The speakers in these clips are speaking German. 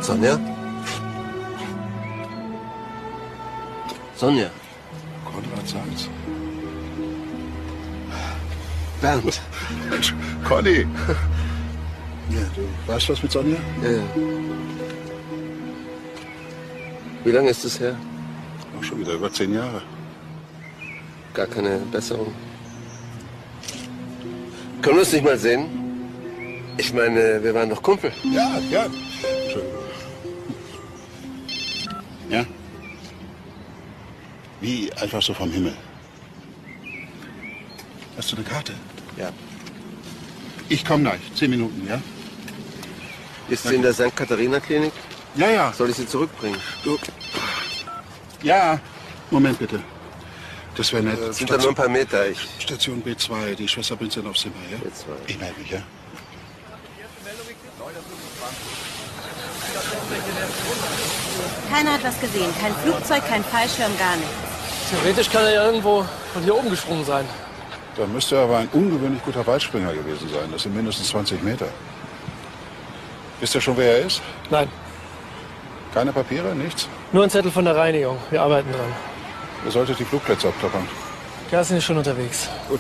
Sonja? Sonja? Konrad Seitz. Bernd. Mensch, Conny. Ja, du weißt was mit Sonja? Ja. Wie lange ist es her? Auch schon wieder über 10 Jahre. Gar keine Besserung. Können wir uns nicht mal sehen? Ich meine, wir waren doch Kumpel. Ja, ja. Schön. Ja? Wie einfach so vom Himmel. Hast du eine Karte? Ja. Ich komme gleich. 10 Minuten, ja? Ist sie in der St. Katharina-Klinik? Ja, ja. Soll ich sie zurückbringen? Du. Ja. Moment bitte. Das wäre nett. Sind da nur ein paar Meter. Station B2. Die Schwester bringt sie aufs Zimmer, ja? B2. Ich melde mich, ja? Keiner hat was gesehen. Kein Flugzeug, kein Fallschirm, gar nichts. Theoretisch kann er ja irgendwo von hier oben gesprungen sein. Da müsste er aber ein ungewöhnlich guter Weitspringer gewesen sein. Das sind mindestens 20 Meter. Wisst ihr schon, wer er ist? Nein, Keine Papiere, nichts? nur ein Zettel von der Reinigung. Wir arbeiten dran. Ihr solltet die Flugplätze abklappern. Kerstin ist schon unterwegs. Gut.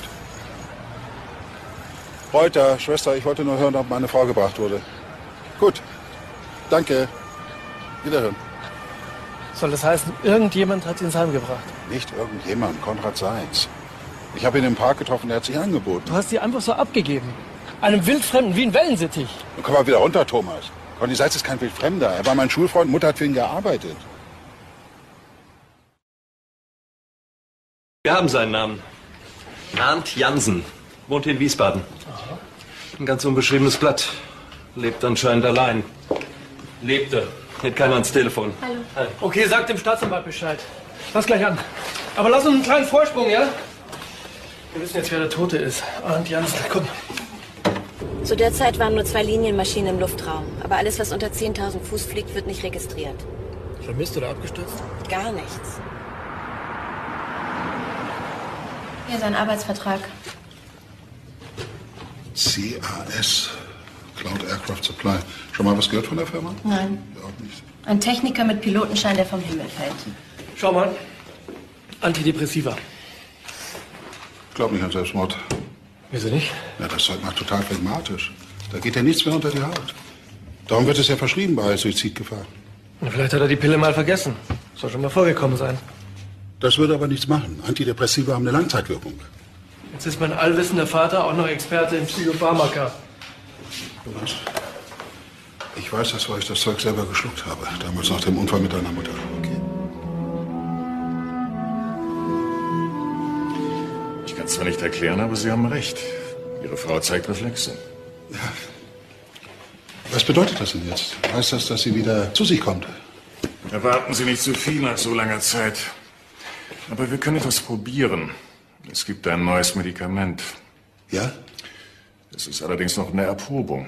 Reuter, Schwester, ich wollte nur hören, ob meine Frau gebracht wurde. Gut. Danke. Wiederhören. Soll das heißen, irgendjemand hat sie ins Heim gebracht? Nicht irgendjemand, Konrad Seitz. Ich habe ihn im Park getroffen, der hat sich angeboten. Du hast sie einfach so abgegeben. Einem Wildfremden wie ein Wellensittich. Dann komm mal wieder runter, Thomas. Conny Seitz ist kein Wildfremder. Er war mein Schulfreund, Mutter hat für ihn gearbeitet. Wir haben seinen Namen. Arndt Jansen. Wohnt in Wiesbaden. Ein ganz unbeschriebenes Blatt. Lebt anscheinend allein. Lebte. Hält keiner ans Telefon. Hallo. Hi. Okay, sag dem Staatsanwalt Bescheid. Lass gleich an. Aber lass uns einen kleinen Vorsprung, ja? Wir wissen jetzt, wer der Tote ist. Arndt Jansen, komm. Zu der Zeit waren nur 2 Linienmaschinen im Luftraum. Aber alles, was unter 10.000 Fuß fliegt, wird nicht registriert. Vermisst oder abgestürzt? Gar nichts. Hier ist ein Arbeitsvertrag. CAS, Cloud Aircraft Supply. Schon mal was gehört von der Firma? Nein. Ja, auch nicht. Ein Techniker mit Pilotenschein, der vom Himmel fällt. Schau mal. Antidepressiva. Ich glaube nicht an Selbstmord. Wieso nicht? Ja, das Zeug macht total phlegmatisch. Da geht ja nichts mehr unter die Haut. Darum wird es ja verschrieben bei Suizidgefahr. Na, vielleicht hat er die Pille mal vergessen. Soll schon mal vorgekommen sein. Das würde aber nichts machen. Antidepressiva haben eine Langzeitwirkung. Jetzt ist mein allwissender Vater auch noch Experte in Psychopharmaka. Thomas, ich weiß das, weil ich das Zeug selber geschluckt habe. Damals nach dem Unfall mit deiner Mutter. Okay. Ich kann es zwar nicht erklären, aber Sie haben recht. Ihre Frau zeigt Reflexe. Ja. Was bedeutet das denn jetzt? Heißt das, dass sie wieder zu sich kommt? Erwarten Sie nicht zu viel nach so langer Zeit. Aber wir können etwas probieren. Es gibt ein neues Medikament. Ja? Es ist allerdings noch in der Erprobung.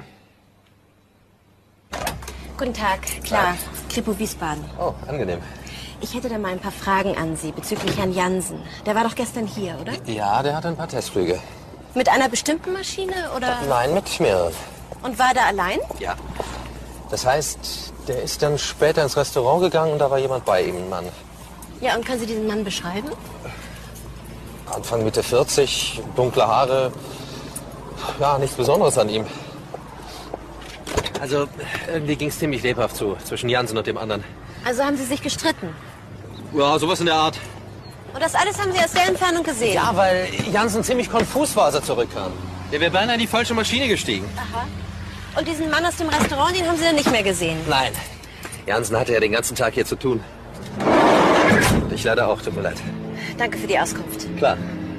Guten Tag, klar. Kripo Wiesbaden. Oh, angenehm. Ich hätte da mal ein paar Fragen an Sie bezüglich Herrn Jansen. Der war doch gestern hier, oder? Ja, der hatte ein paar Testflüge. Mit einer bestimmten Maschine, oder? Nein, mit mehreren. Und war der allein? Ja. Das heißt, der ist dann später ins Restaurant gegangen und da war jemand bei ihm, ein Mann. Ja, und können Sie diesen Mann beschreiben? Anfang Mitte 40, dunkle Haare. Ja, nichts Besonderes an ihm. Also, irgendwie ging es ziemlich lebhaft zu, zwischen Jansen und dem anderen. Also haben Sie sich gestritten? Ja, sowas in der Art. Und das alles haben Sie aus der Entfernung gesehen? Ja, weil Jansen ziemlich konfus war, als er zurückkam. Der wäre beinahe in die falsche Maschine gestiegen. Aha. Und diesen Mann aus dem Restaurant, den haben Sie dann nicht mehr gesehen? Nein. Jansen hatte ja den ganzen Tag hier zu tun. Und ich leider auch, tut mir leid. Danke für die Auskunft. Klar.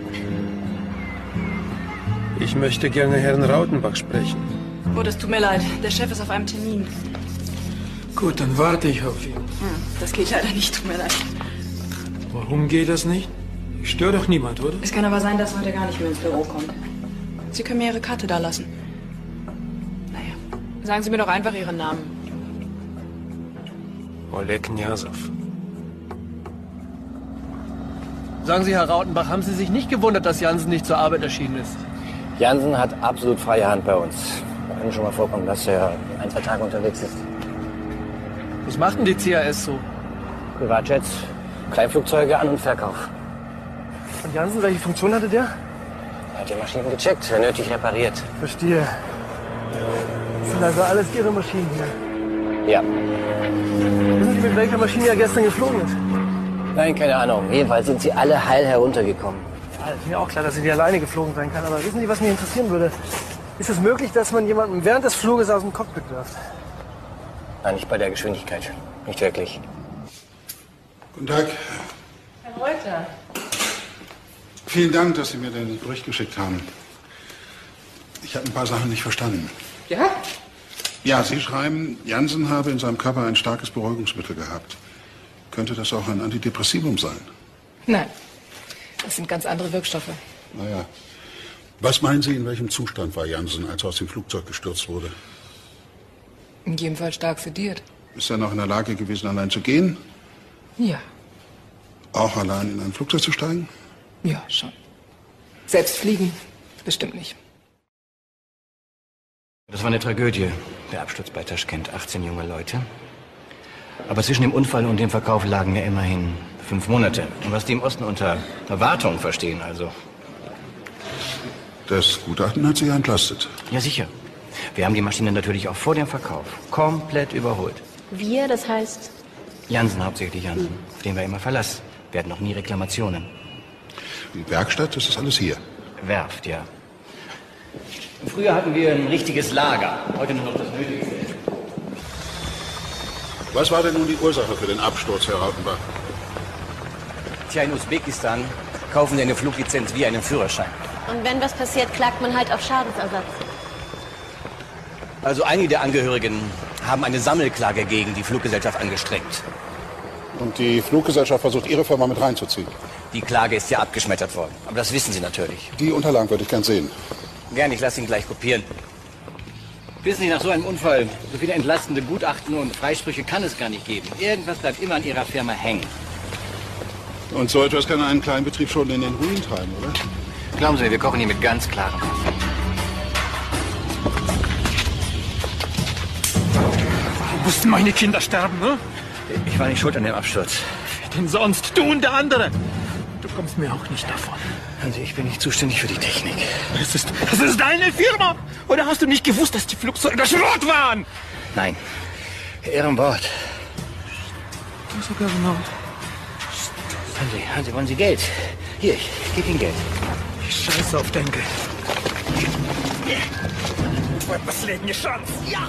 Ich möchte gerne Herrn Rautenbach sprechen. Oh, das tut mir leid. Der Chef ist auf einem Termin. Gut, dann warte ich auf ihn. Das geht leider nicht, tut mir leid. Warum geht das nicht? Ich störe doch niemand, oder? Es kann aber sein, dass er heute gar nicht mehr ins Büro kommt. Sie können mir Ihre Karte da lassen. Naja, sagen Sie mir doch einfach Ihren Namen. Oleg Kniasow. Sagen Sie, Herr Rautenbach, haben Sie sich nicht gewundert, dass Jansen nicht zur Arbeit erschienen ist? Jansen hat absolut freie Hand bei uns. Kann schon mal vorkommen, dass er 1, 2 Tage unterwegs ist. Was macht denn die CAS so? Privatjets, Kleinflugzeuge, An- und Verkauf. Und Jansen, welche Funktion hatte der? Er hat die Maschinen gecheckt, wenn nötig repariert. Verstehe. Das sind also alles Ihre Maschinen hier. Ja. Wissen Sie, mit welcher Maschine er gestern geflogen ist? Nein, keine Ahnung. Jedenfalls sind sie alle heil heruntergekommen. Ja, ist mir auch klar, dass sie nicht alleine geflogen sein kann. Aber wissen Sie, was mich interessieren würde? Ist es möglich, dass man jemanden während des Fluges aus dem Cockpit wirft? Nein, nicht bei der Geschwindigkeit. Nicht wirklich. Guten Tag. Herr Reuter. Vielen Dank, dass Sie mir den Bericht geschickt haben. Ich habe ein paar Sachen nicht verstanden. Ja? Ja, Sie schreiben, Jansen habe in seinem Körper ein starkes Beruhigungsmittel gehabt. Könnte das auch ein Antidepressivum sein? Nein. Das sind ganz andere Wirkstoffe. Naja. Was meinen Sie, in welchem Zustand war Jansen, als er aus dem Flugzeug gestürzt wurde? In jedem Fall stark sediert. Ist er noch in der Lage gewesen, allein zu gehen? Ja. Auch allein in ein Flugzeug zu steigen? Ja, schon. Selbst fliegen? Bestimmt nicht. Das war eine Tragödie, der Absturz bei Taschkent. 18 junge Leute. Aber zwischen dem Unfall und dem Verkauf lagen ja immerhin 5 Monate. Und was die im Osten unter Wartung verstehen, also. Das Gutachten hat Sie ja entlastet. Ja, sicher. Wir haben die Maschine natürlich auch vor dem Verkauf komplett überholt. Wir, das heißt? Jansen, hauptsächlich Jansen. Auf den war immer Verlass. Wir hatten noch nie Reklamationen. Die Werkstatt, das ist alles hier. Werft, ja. Früher hatten wir ein richtiges Lager. Heute nur noch das Nötigste. Was war denn nun die Ursache für den Absturz, Herr Rautenbach? Tja, in Usbekistan kaufen Sie eine Fluglizenz wie einen Führerschein. Und wenn was passiert, klagt man halt auf Schadensersatz. Also einige der Angehörigen haben eine Sammelklage gegen die Fluggesellschaft angestrengt. Und die Fluggesellschaft versucht, Ihre Firma mit reinzuziehen? Die Klage ist ja abgeschmettert worden. Aber das wissen Sie natürlich. Die Unterlagen würde ich gern sehen. Gern, ich lasse ihn gleich kopieren. Wissen Sie, nach so einem Unfall, so viele entlastende Gutachten und Freisprüche kann es gar nicht geben. Irgendwas bleibt immer an Ihrer Firma hängen. Und so etwas kann einen kleinen Betrieb schon in den Ruin treiben, oder? Glauben Sie mir, wir kochen hier mit ganz klarem Wasser. Warum mussten meine Kinder sterben, ne? Ich war nicht schuld an dem Absturz. Wer denn sonst? Du und der andere. Du kommst mir auch nicht davon. Also ich bin nicht zuständig für die Technik. Das ist deine Firma. Oder hast du nicht gewusst, dass die Flugzeuge Schrott waren? Nein. Ehrenwort. Sogar genau. Hören Sie, wollen Sie Geld? Hier, ich gebe Ihnen Geld. Ich scheiße auf dein Geld. Последний шанс. Ja!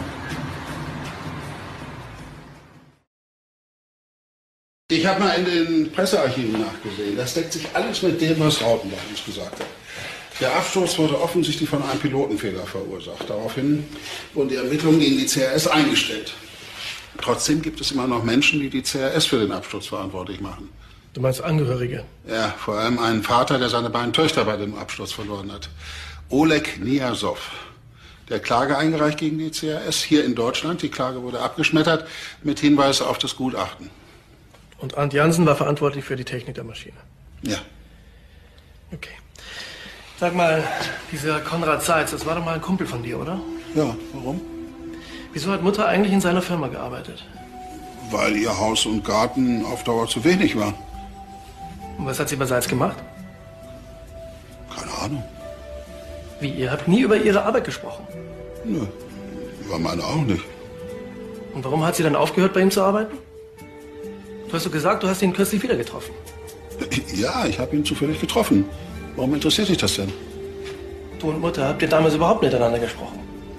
Ich habe mal in den Pressearchiven nachgesehen. Das deckt sich alles mit dem, was Rautenbach uns gesagt hat. Der Absturz wurde offensichtlich von einem Pilotenfehler verursacht. Daraufhin wurden die Ermittlungen gegen die CAS eingestellt. Trotzdem gibt es immer noch Menschen, die die CAS für den Absturz verantwortlich machen. Du meinst Angehörige? Ja, vor allem einen Vater, der seine beiden Töchter bei dem Absturz verloren hat. Oleg Niasow. Der Klage eingereicht gegen die CAS hier in Deutschland. Die Klage wurde abgeschmettert mit Hinweis auf das Gutachten. Und Arndt Jansen war verantwortlich für die Technik der Maschine? Ja. Okay. Sag mal, dieser Konrad Seitz, das war doch mal ein Kumpel von dir, oder? Ja, warum? Wieso hat Mutter eigentlich in seiner Firma gearbeitet? Weil ihr Haus und Garten auf Dauer zu wenig war. Und was hat sie bei Seitz gemacht? Keine Ahnung. Wie, ihr habt nie über ihre Arbeit gesprochen? Nö, über meine auch nicht. Und warum hat sie dann aufgehört, bei ihm zu arbeiten? Du hast doch gesagt, du hast ihn kürzlich wieder getroffen. Ja, ich habe ihn zufällig getroffen. Warum interessiert dich das denn? Du und Mutter, habt ihr damals überhaupt miteinander gesprochen?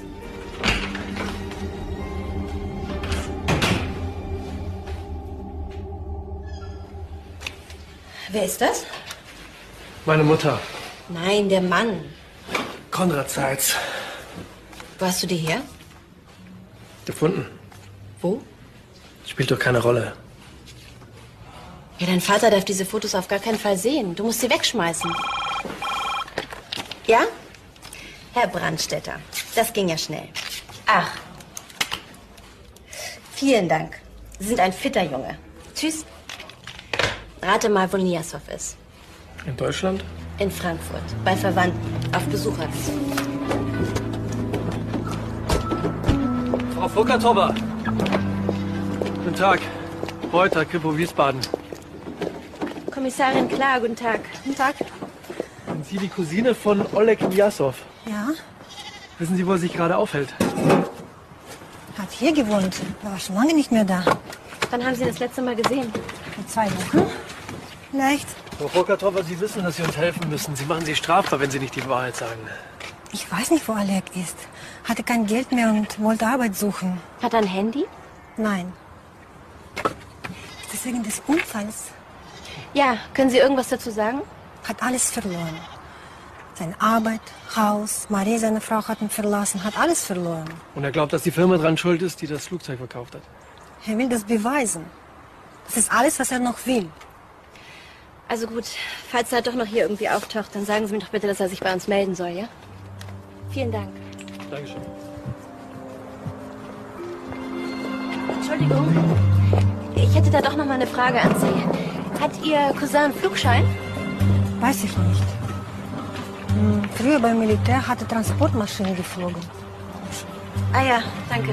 Wer ist das? Meine Mutter. Nein, der Mann. Konrad Seitz. Wo hast du die her? Gefunden. Wo? Spielt doch keine Rolle. Ja, dein Vater darf diese Fotos auf gar keinen Fall sehen. Du musst sie wegschmeißen. Ja? Herr Brandstätter, das ging ja schnell. Ach. Vielen Dank. Sie sind ein fitter Junge. Tschüss. Rate mal, wo Niasow ist. In Deutschland? In Frankfurt. Bei Verwandten. Auf Besucherbesuch. Frau Fulkertober. Guten Tag. Reuter, Kripo Wiesbaden. Kommissarin Klar, guten Tag. Guten Tag. Sind Sie die Cousine von Oleg Niasow? Ja, Wissen Sie, wo er sich gerade aufhält? hat hier gewohnt. Er war schon lange nicht mehr da. Wann haben Sie ihn das letzte Mal gesehen? Vor 2 Wochen. Vielleicht. Frau Volkertoffer, Sie wissen, dass Sie uns helfen müssen. Sie machen sich strafbar, wenn Sie nicht die Wahrheit sagen. Ich weiß nicht, wo Oleg ist. Hatte kein Geld mehr und wollte Arbeit suchen. Hat er ein Handy? Nein. Ist das wegen des Unfalls? Ja, können Sie irgendwas dazu sagen? Hat alles verloren. Seine Arbeit, Haus, Marie, seine Frau, hat ihn verlassen, hat alles verloren. Und er glaubt, dass die Firma dran schuld ist, die das Flugzeug verkauft hat. Er will das beweisen. Das ist alles, was er noch will. Also gut, falls er doch noch hier irgendwie auftaucht, dann sagen Sie mir doch bitte, dass er sich bei uns melden soll, ja? Vielen Dank. Dankeschön. Entschuldigung, ich hätte da doch noch mal eine Frage an Sie. Hat Ihr Cousin einen Flugschein? Weiß ich nicht. Früher beim Militär hatte Transportmaschine geflogen. Ah ja, danke.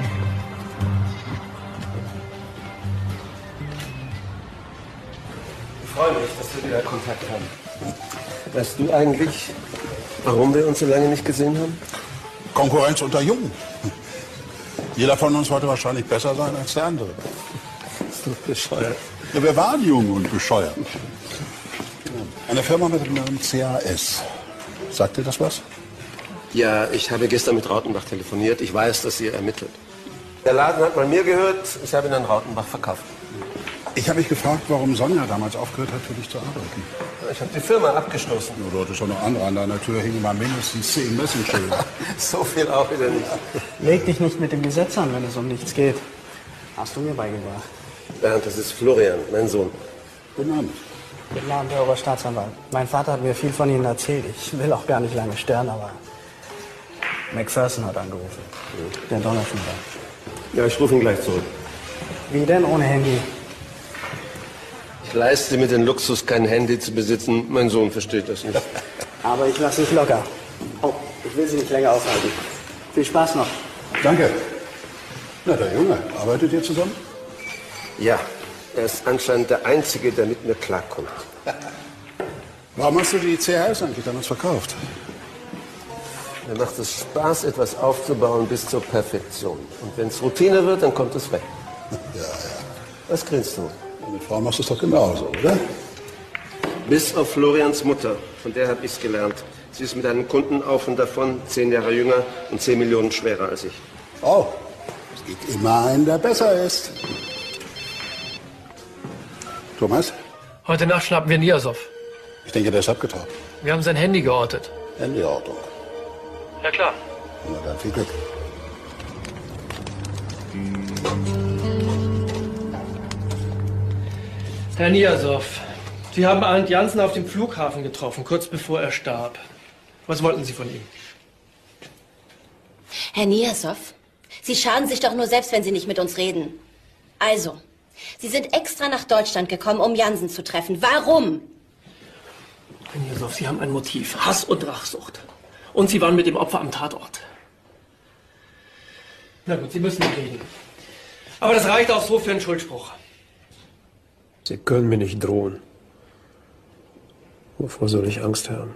Ich freue mich, dass wir wieder Kontakt haben. Weißt du eigentlich, warum wir uns so lange nicht gesehen haben? Konkurrenz unter Jungen. Jeder von uns wollte wahrscheinlich besser sein als der andere. Das ist doch bescheuert. Ja, wir waren jung und bescheuert. Eine Firma mit dem Namen CAS. Sagt dir das was? Ja, ich habe gestern mit Rautenbach telefoniert. Ich weiß, dass ihr ermittelt. Der Laden hat mal mir gehört. Ich habe ihn an Rautenbach verkauft. Ich habe mich gefragt, warum Sonja damals aufgehört hat, für dich zu arbeiten. Ich habe die Firma abgestoßen. Du hattest schon noch andere an deiner Tür, hingen mal mindestens 10 Messingschilder. So viel auch wieder nicht. Leg dich nicht mit dem Gesetz an, wenn es um nichts geht. Hast du mir beigebracht. Bernd, das ist Florian, mein Sohn. Guten Abend. Guten Abend, Herr Oberstaatsanwalt. Mein Vater hat mir viel von Ihnen erzählt. Ich will auch gar nicht lange stören, aber McPherson hat angerufen. Der Donnerschneider. Ja, ich rufe ihn gleich zurück. Wie denn ohne Handy? Ich leiste mir den Luxus, kein Handy zu besitzen. Mein Sohn versteht das nicht. Aber ich lasse nicht locker. Oh, ich will Sie nicht länger aufhalten. Viel Spaß noch. Danke. Na, der Junge, arbeitet ihr zusammen? Ja, er ist anscheinend der Einzige, der mit mir klarkommt. Warum hast du die CHS eigentlich damals verkauft? Mir macht es Spaß, etwas aufzubauen bis zur Perfektion. Und wenn es Routine wird, dann kommt es weg. Ja, ja. Was grinst du? Mit Frau machst du es doch genauso, oder? Bis auf Florians Mutter. Von der habe ich es gelernt. Sie ist mit einem Kunden auf und davon, 10 Jahre jünger und 10 Millionen schwerer als ich. Oh, es gibt immer einen, der besser ist. Thomas? Heute Nacht schnappen wir Niasow. Ich denke, der ist abgetaucht. Wir haben sein Handy geortet. Handyordnung. Ja klar. Na dann viel Glück. Herr Niasow, Sie haben Arndt Jansen auf dem Flughafen getroffen, kurz bevor er starb. Was wollten Sie von ihm? Herr Niasow, Sie schaden sich doch nur selbst, wenn Sie nicht mit uns reden. Also, Sie sind extra nach Deutschland gekommen, um Jansen zu treffen. Warum? Herr Niasow, Sie haben ein Motiv. Hass und Rachsucht. Und Sie waren mit dem Opfer am Tatort. Na gut, Sie müssen nicht reden. Aber das reicht auch so für einen Schuldspruch. Sie können mir nicht drohen. Wovor soll ich Angst haben?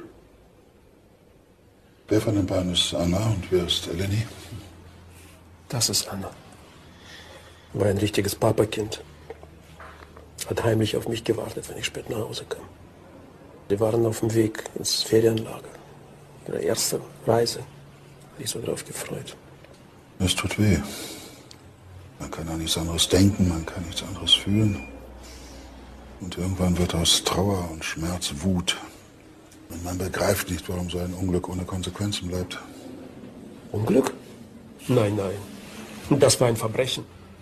Wer von den beiden ist Anna und wer ist Eleni? Das ist Anna. War ein richtiges Papakind. Hat heimlich auf mich gewartet, wenn ich spät nach Hause kam. Wir waren auf dem Weg ins Ferienlager. Ihre erste Reise. Hab ich so drauf gefreut. Es tut weh. Man kann an nichts anderes denken, man kann nichts anderes fühlen. Und irgendwann wird aus Trauer und Schmerz Wut. Und man begreift nicht, warum so ein Unglück ohne Konsequenzen bleibt. Unglück? Nein, nein. Das war ein Verbrechen.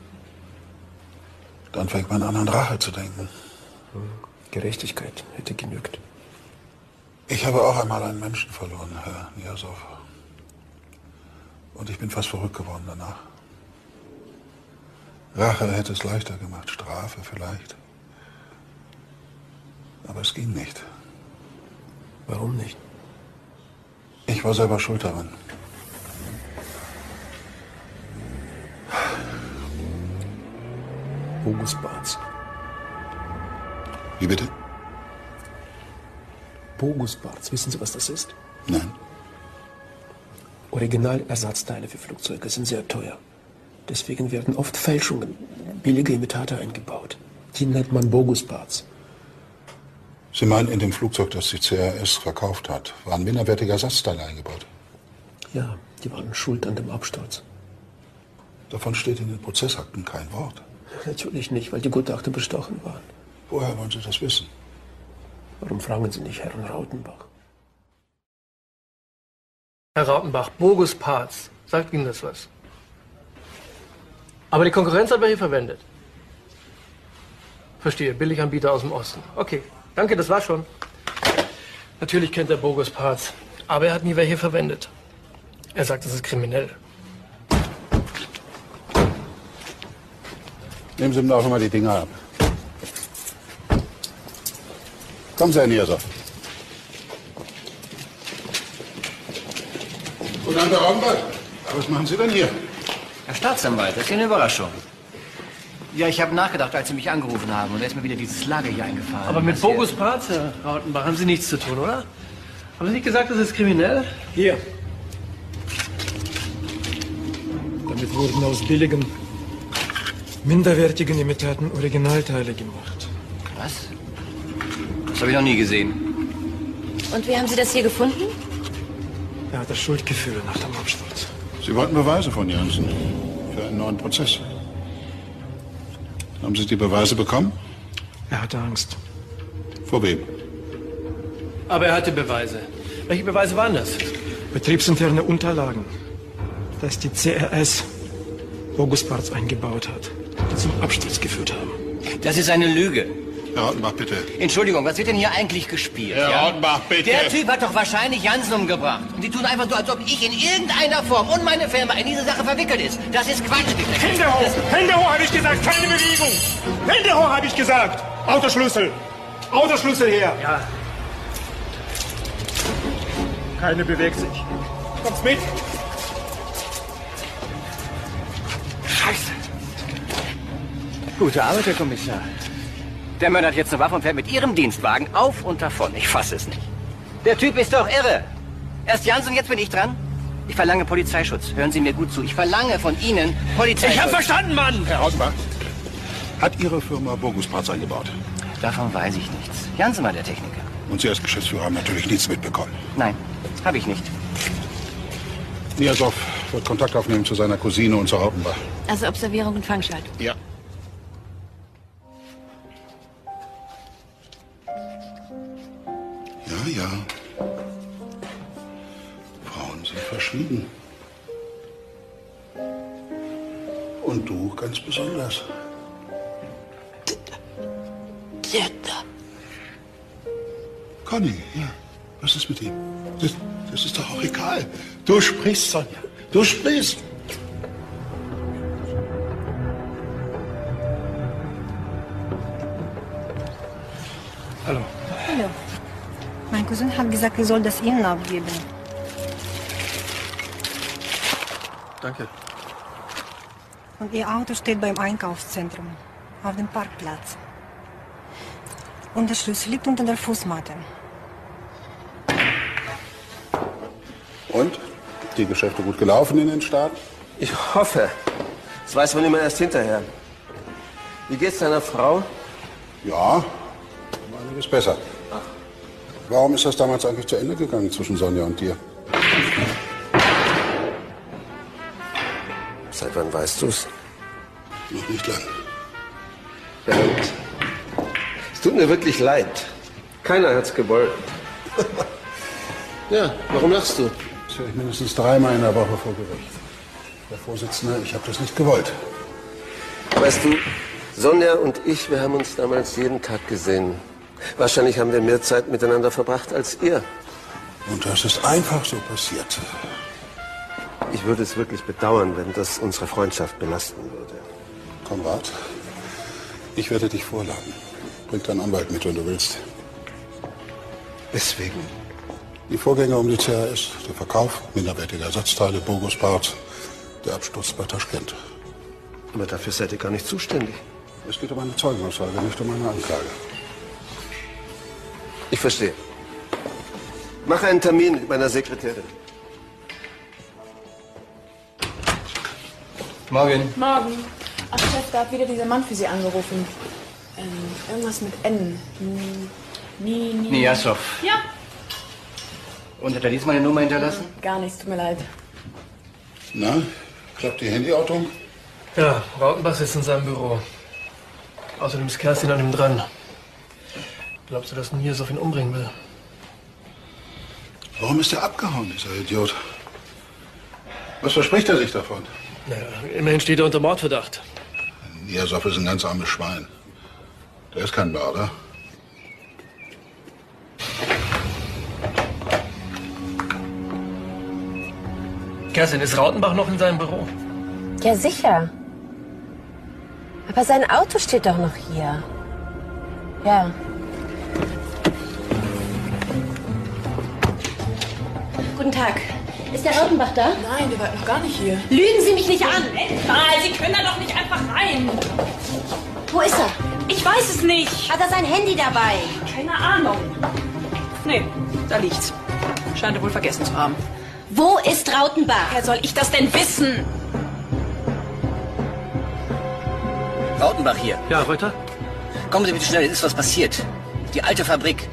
Dann fängt man an Rache zu denken. Gerechtigkeit hätte genügt. Ich habe auch einmal einen Menschen verloren, Herr Niasow. Und ich bin fast verrückt geworden danach. Rache hätte es leichter gemacht, Strafe vielleicht. Aber es ging nicht. Warum nicht? Ich war selber schuld daran. Bogus-Parts. Wie bitte? Bogus-Parts. Wissen Sie, was das ist? Nein. Originalersatzteile für Flugzeuge sind sehr teuer. Deswegen werden oft Fälschungen, billige Imitate eingebaut. Die nennt man Bogus-Parts. Sie meinen, in dem Flugzeug, das die CRS verkauft hat, waren minderwertige Ersatzteile eingebaut? Ja, die waren schuld an dem Absturz. Davon steht in den Prozessakten kein Wort. Natürlich nicht, weil die Gutachter bestochen waren. Woher wollen Sie das wissen? Warum fragen Sie nicht Herrn Rautenbach? Herr Rautenbach, Bogus-Parts. Sagt Ihnen das was? Aber die Konkurrenz hat welche verwendet. Verstehe, Billiganbieter aus dem Osten. Okay, danke, das war schon. Natürlich kennt er Bogus-Parts, aber er hat nie welche verwendet. Er sagt, es ist kriminell. Nehmen Sie ihm doch mal die Dinger ab. Kommen Sie, Herr Niersov. Und Herr Rautenbach, was machen Sie denn hier? Herr Staatsanwalt, das ist eine Überraschung. Ja, ich habe nachgedacht, als Sie mich angerufen haben. Und da ist mir wieder dieses Lager hier eingefallen. Aber mit Bogus-Parts, Herr Rautenbach, haben Sie nichts zu tun, oder? Haben Sie nicht gesagt, das ist kriminell? Hier. Damit wurden aus billigen, minderwertigen Imitaten Originalteile gemacht. Was? Das habe ich noch nie gesehen. Und wie haben Sie das hier gefunden? Er hatte Schuldgefühle nach dem Absturz. Sie wollten Beweise von Jansen für einen neuen Prozess. Haben Sie die Beweise bekommen? Er hatte Angst. Vor wem? Aber er hatte Beweise. Welche Beweise waren das? Betriebsinterne Unterlagen, dass die CRS Bogus-Parts eingebaut hat, die zum Absturz geführt haben. Das ist eine Lüge. Herr Rautenbach, bitte. Entschuldigung, was wird denn hier eigentlich gespielt? Herr Rautenbach, bitte. Der Typ hat doch wahrscheinlich Jansen umgebracht. Und die tun einfach so, als ob ich in irgendeiner Form und meine Firma in diese Sache verwickelt ist. Das ist Quatsch. Hände hoch! Hände hoch, habe ich gesagt. Keine Bewegung. Hände hoch, habe ich gesagt. Autoschlüssel. Autoschlüssel her. Ja. Keine bewegt sich. Kommt's mit. Scheiße. Gute Arbeit, Herr Kommissar. Der Mörder hat jetzt eine Waffe und fährt mit Ihrem Dienstwagen auf und davon. Ich fasse es nicht. Der Typ ist doch irre. Erst Jansen, jetzt bin ich dran. Ich verlange Polizeischutz. Hören Sie mir gut zu. Ich verlange von Ihnen Polizeischutz. Ich habe verstanden, Mann! Herr Rautenbach, hat Ihre Firma Bogus-Parts eingebaut? Davon weiß ich nichts. Jansen war der Techniker. Und Sie als Geschäftsführer haben natürlich nichts mitbekommen. Nein, habe ich nicht. Niersov wird Kontakt aufnehmen zu seiner Cousine und zu Rautenbach. Also Observierung und Fangschalt. Ja. Ja, ja. Frauen sind verschwiegen. Und du ganz besonders. Conny, ja. Was ist mit ihm? Das ist doch auch egal. Du sprichst, Sonja. Du sprichst. Hallo. Hallo. Mein Cousin hat gesagt, ich soll das Ihnen abgeben. Danke. Und Ihr Auto steht beim Einkaufszentrum, auf dem Parkplatz. Und der Schlüssel liegt unter der Fußmatte. Und? Die Geschäfte gut gelaufen in den Staaten? Ich hoffe. Das weiß man immer erst hinterher. Wie geht's deiner Frau? Ja, um einiges besser. Warum ist das damals eigentlich zu Ende gegangen zwischen Sonja und dir? Seit wann weißt du's? Noch nicht lang. Bernd, es tut mir wirklich leid. Keiner hat's gewollt. Ja, warum lachst du? Das höre ich mindestens 3-mal in der Woche vor Gericht. Herr Vorsitzender, ich habe das nicht gewollt. Weißt du, Sonja und ich, wir haben uns damals jeden Tag gesehen. Wahrscheinlich haben wir mehr Zeit miteinander verbracht als ihr. Und das ist einfach so passiert. Ich würde es wirklich bedauern, wenn das unsere Freundschaft belasten würde. Konrad, ich werde dich vorladen. Bring deinen Anwalt mit, wenn du willst. Weswegen? Die Vorgänge um die CRS, der Verkauf minderwertiger Ersatzteile, Bogus-Parts, der Absturz bei Taschkent. Aber dafür seid ihr gar nicht zuständig. Es geht um eine Zeugenaussage, nicht um eine Anklage. Ich verstehe. Mach einen Termin mit meiner Sekretärin. Morgen. Morgen. Ach, Chef, da hat wieder dieser Mann für Sie angerufen. Irgendwas mit N. Niasov. Ja. Und hat er diesmal eine Nummer hinterlassen? Gar nichts, tut mir leid. Na, klappt die Handyortung? Ja, Rautenbach sitzt in seinem Büro. Außerdem ist Kerstin an ihm dran. Glaubst du, dass Niasov ihn umbringen will? Warum ist er abgehauen, dieser Idiot? Was verspricht er sich davon? Naja, immerhin steht er unter Mordverdacht. Niasov ist ein ganz armes Schwein. Der ist kein Mörder. Kerstin, ist Rautenbach noch in seinem Büro? Ja, sicher. Aber sein Auto steht doch noch hier. Ja. Guten Tag. Ist der Rautenbach da? Nein, der war noch gar nicht hier. Lügen Sie mich nicht an! Mal, Sie können da doch nicht einfach rein. Wo ist er? Ich weiß es nicht. Hat er sein Handy dabei? Keine Ahnung. Nee, da liegt's. Scheint er wohl vergessen zu haben. Wo ist Rautenbach? Woher soll ich das denn wissen? Rautenbach hier. Ja, Reuter? Kommen Sie bitte schnell, es ist was passiert. Die alte Fabrik.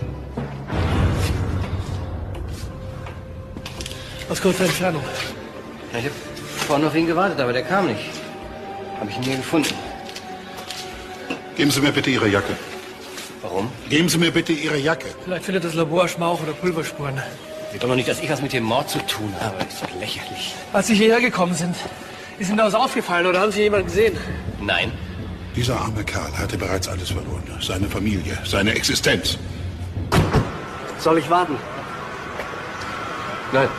Aus kurzer Entfernung. Ich habe vorhin auf ihn gewartet, aber der kam nicht. Habe ich ihn nie gefunden. Geben Sie mir bitte Ihre Jacke. Warum? Geben Sie mir bitte Ihre Jacke. Vielleicht findet das Labor Schmauch oder Pulverspuren. Sieht doch noch nicht, dass ich was mit dem Mord zu tun habe. Das ist doch lächerlich. Als Sie hierher gekommen sind, ist Ihnen da was aufgefallen oder haben Sie jemanden gesehen? Nein. Dieser arme Kerl hatte bereits alles verloren. Seine Familie, seine Existenz. Soll ich warten? Nein.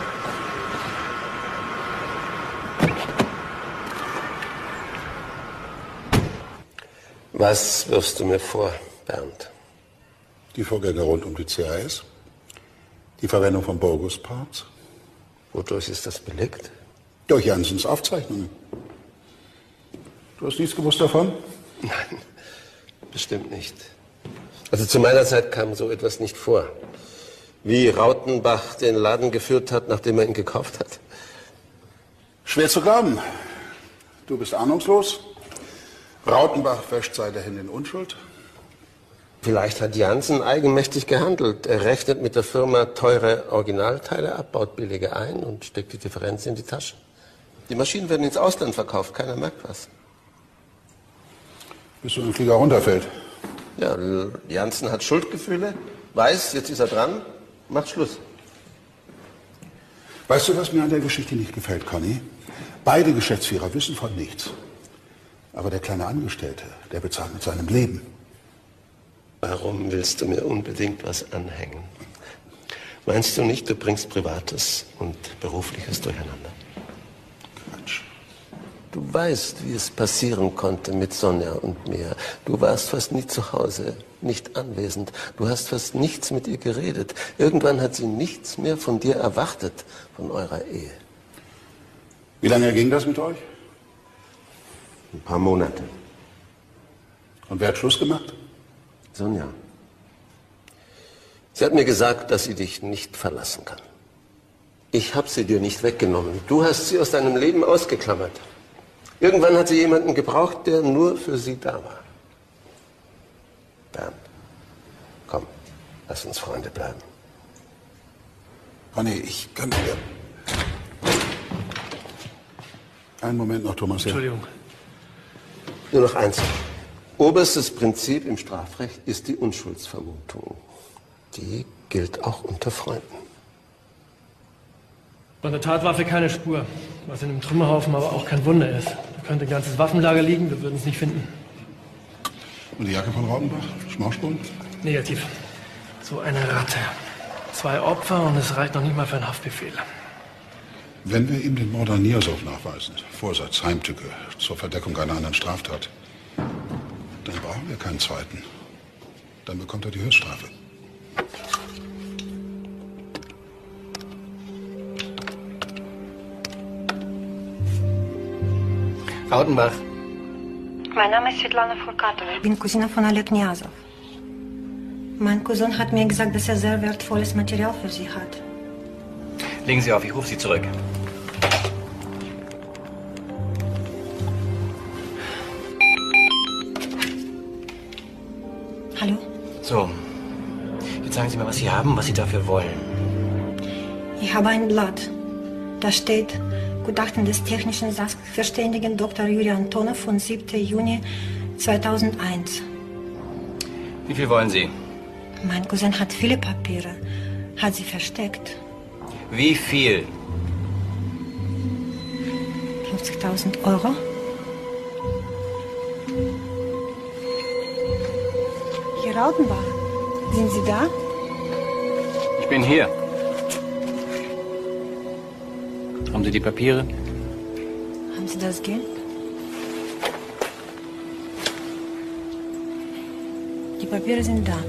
Was wirfst du mir vor, Bernd? Die Vorgänge rund um die CAS? Die Verwendung von Bogus-Parts? Wodurch ist das belegt? Durch Janssens Aufzeichnungen. Du hast nichts gewusst davon? Nein, bestimmt nicht. Also zu meiner Zeit kam so etwas nicht vor. Wie Rautenbach den Laden geführt hat, nachdem er ihn gekauft hat. Schwer zu glauben. Du bist ahnungslos. Rautenbach wäscht seine Hände in Unschuld. Vielleicht hat Janssen eigenmächtig gehandelt. Er rechnet mit der Firma teure Originalteile ab, baut billige ein und steckt die Differenz in die Tasche. Die Maschinen werden ins Ausland verkauft, keiner merkt was. Bis so ein Flieger runterfällt. Ja, Janssen hat Schuldgefühle, weiß, jetzt ist er dran, macht Schluss. Weißt du, was mir an der Geschichte nicht gefällt, Conny? Beide Geschäftsführer wissen von nichts. Aber der kleine Angestellte, der bezahlt mit seinem Leben. Warum willst du mir unbedingt was anhängen? Meinst du nicht, du bringst Privates und Berufliches durcheinander? Quatsch. Du weißt, wie es passieren konnte mit Sonja und mir. Du warst fast nie zu Hause, nicht anwesend. Du hast fast nichts mit ihr geredet. Irgendwann hat sie nichts mehr von dir erwartet, von eurer Ehe. Wie lange ging das mit euch? Ein paar Monate. Und wer hat Schluss gemacht? Sonja. Sie hat mir gesagt, dass sie dich nicht verlassen kann. Ich habe sie dir nicht weggenommen. Du hast sie aus deinem Leben ausgeklammert. Irgendwann hat sie jemanden gebraucht, der nur für sie da war. Bernd, komm, lass uns Freunde bleiben. Conny, ich kann dir... Einen Moment noch, Thomas. Entschuldigung. Nur noch eins. Oberstes Prinzip im Strafrecht ist die Unschuldsvermutung. Die gilt auch unter Freunden. Von der Tatwaffe keine Spur. Was in dem Trümmerhaufen aber auch kein Wunder ist. Da könnte ein ganzes Waffenlager liegen, wir würden es nicht finden. Und die Jacke von Rautenbach? Schmauchspuren? Negativ. So eine Ratte. 2 Opfer und es reicht noch nicht mal für einen Haftbefehl. Wenn wir ihm den Mord an Niasov nachweisen, Vorsatz, Heimtücke zur Verdeckung einer anderen Straftat, dann brauchen wir keinen zweiten. Dann bekommt er die Höchststrafe. Rautenbach. Mein Name ist Svetlana Furkatova. Ich bin Cousine von Oleg Kniazow. Mein Cousin hat mir gesagt, dass er sehr wertvolles Material für Sie hat. Legen Sie auf, ich rufe Sie zurück. Hallo? So, jetzt sagen Sie mir, was Sie haben, was Sie dafür wollen. Ich habe ein Blatt. Da steht Gutachten des technischen Sachverständigen Dr. Juri Antonov von 7. Juni 2001. Wie viel wollen Sie? Mein Cousin hat viele Papiere. Hat sie versteckt. Wie viel? 50.000 Euro. Herr Rautenbach, sind Sie da? Ich bin hier. Haben Sie die Papiere? Haben Sie das Geld? Die Papiere sind da.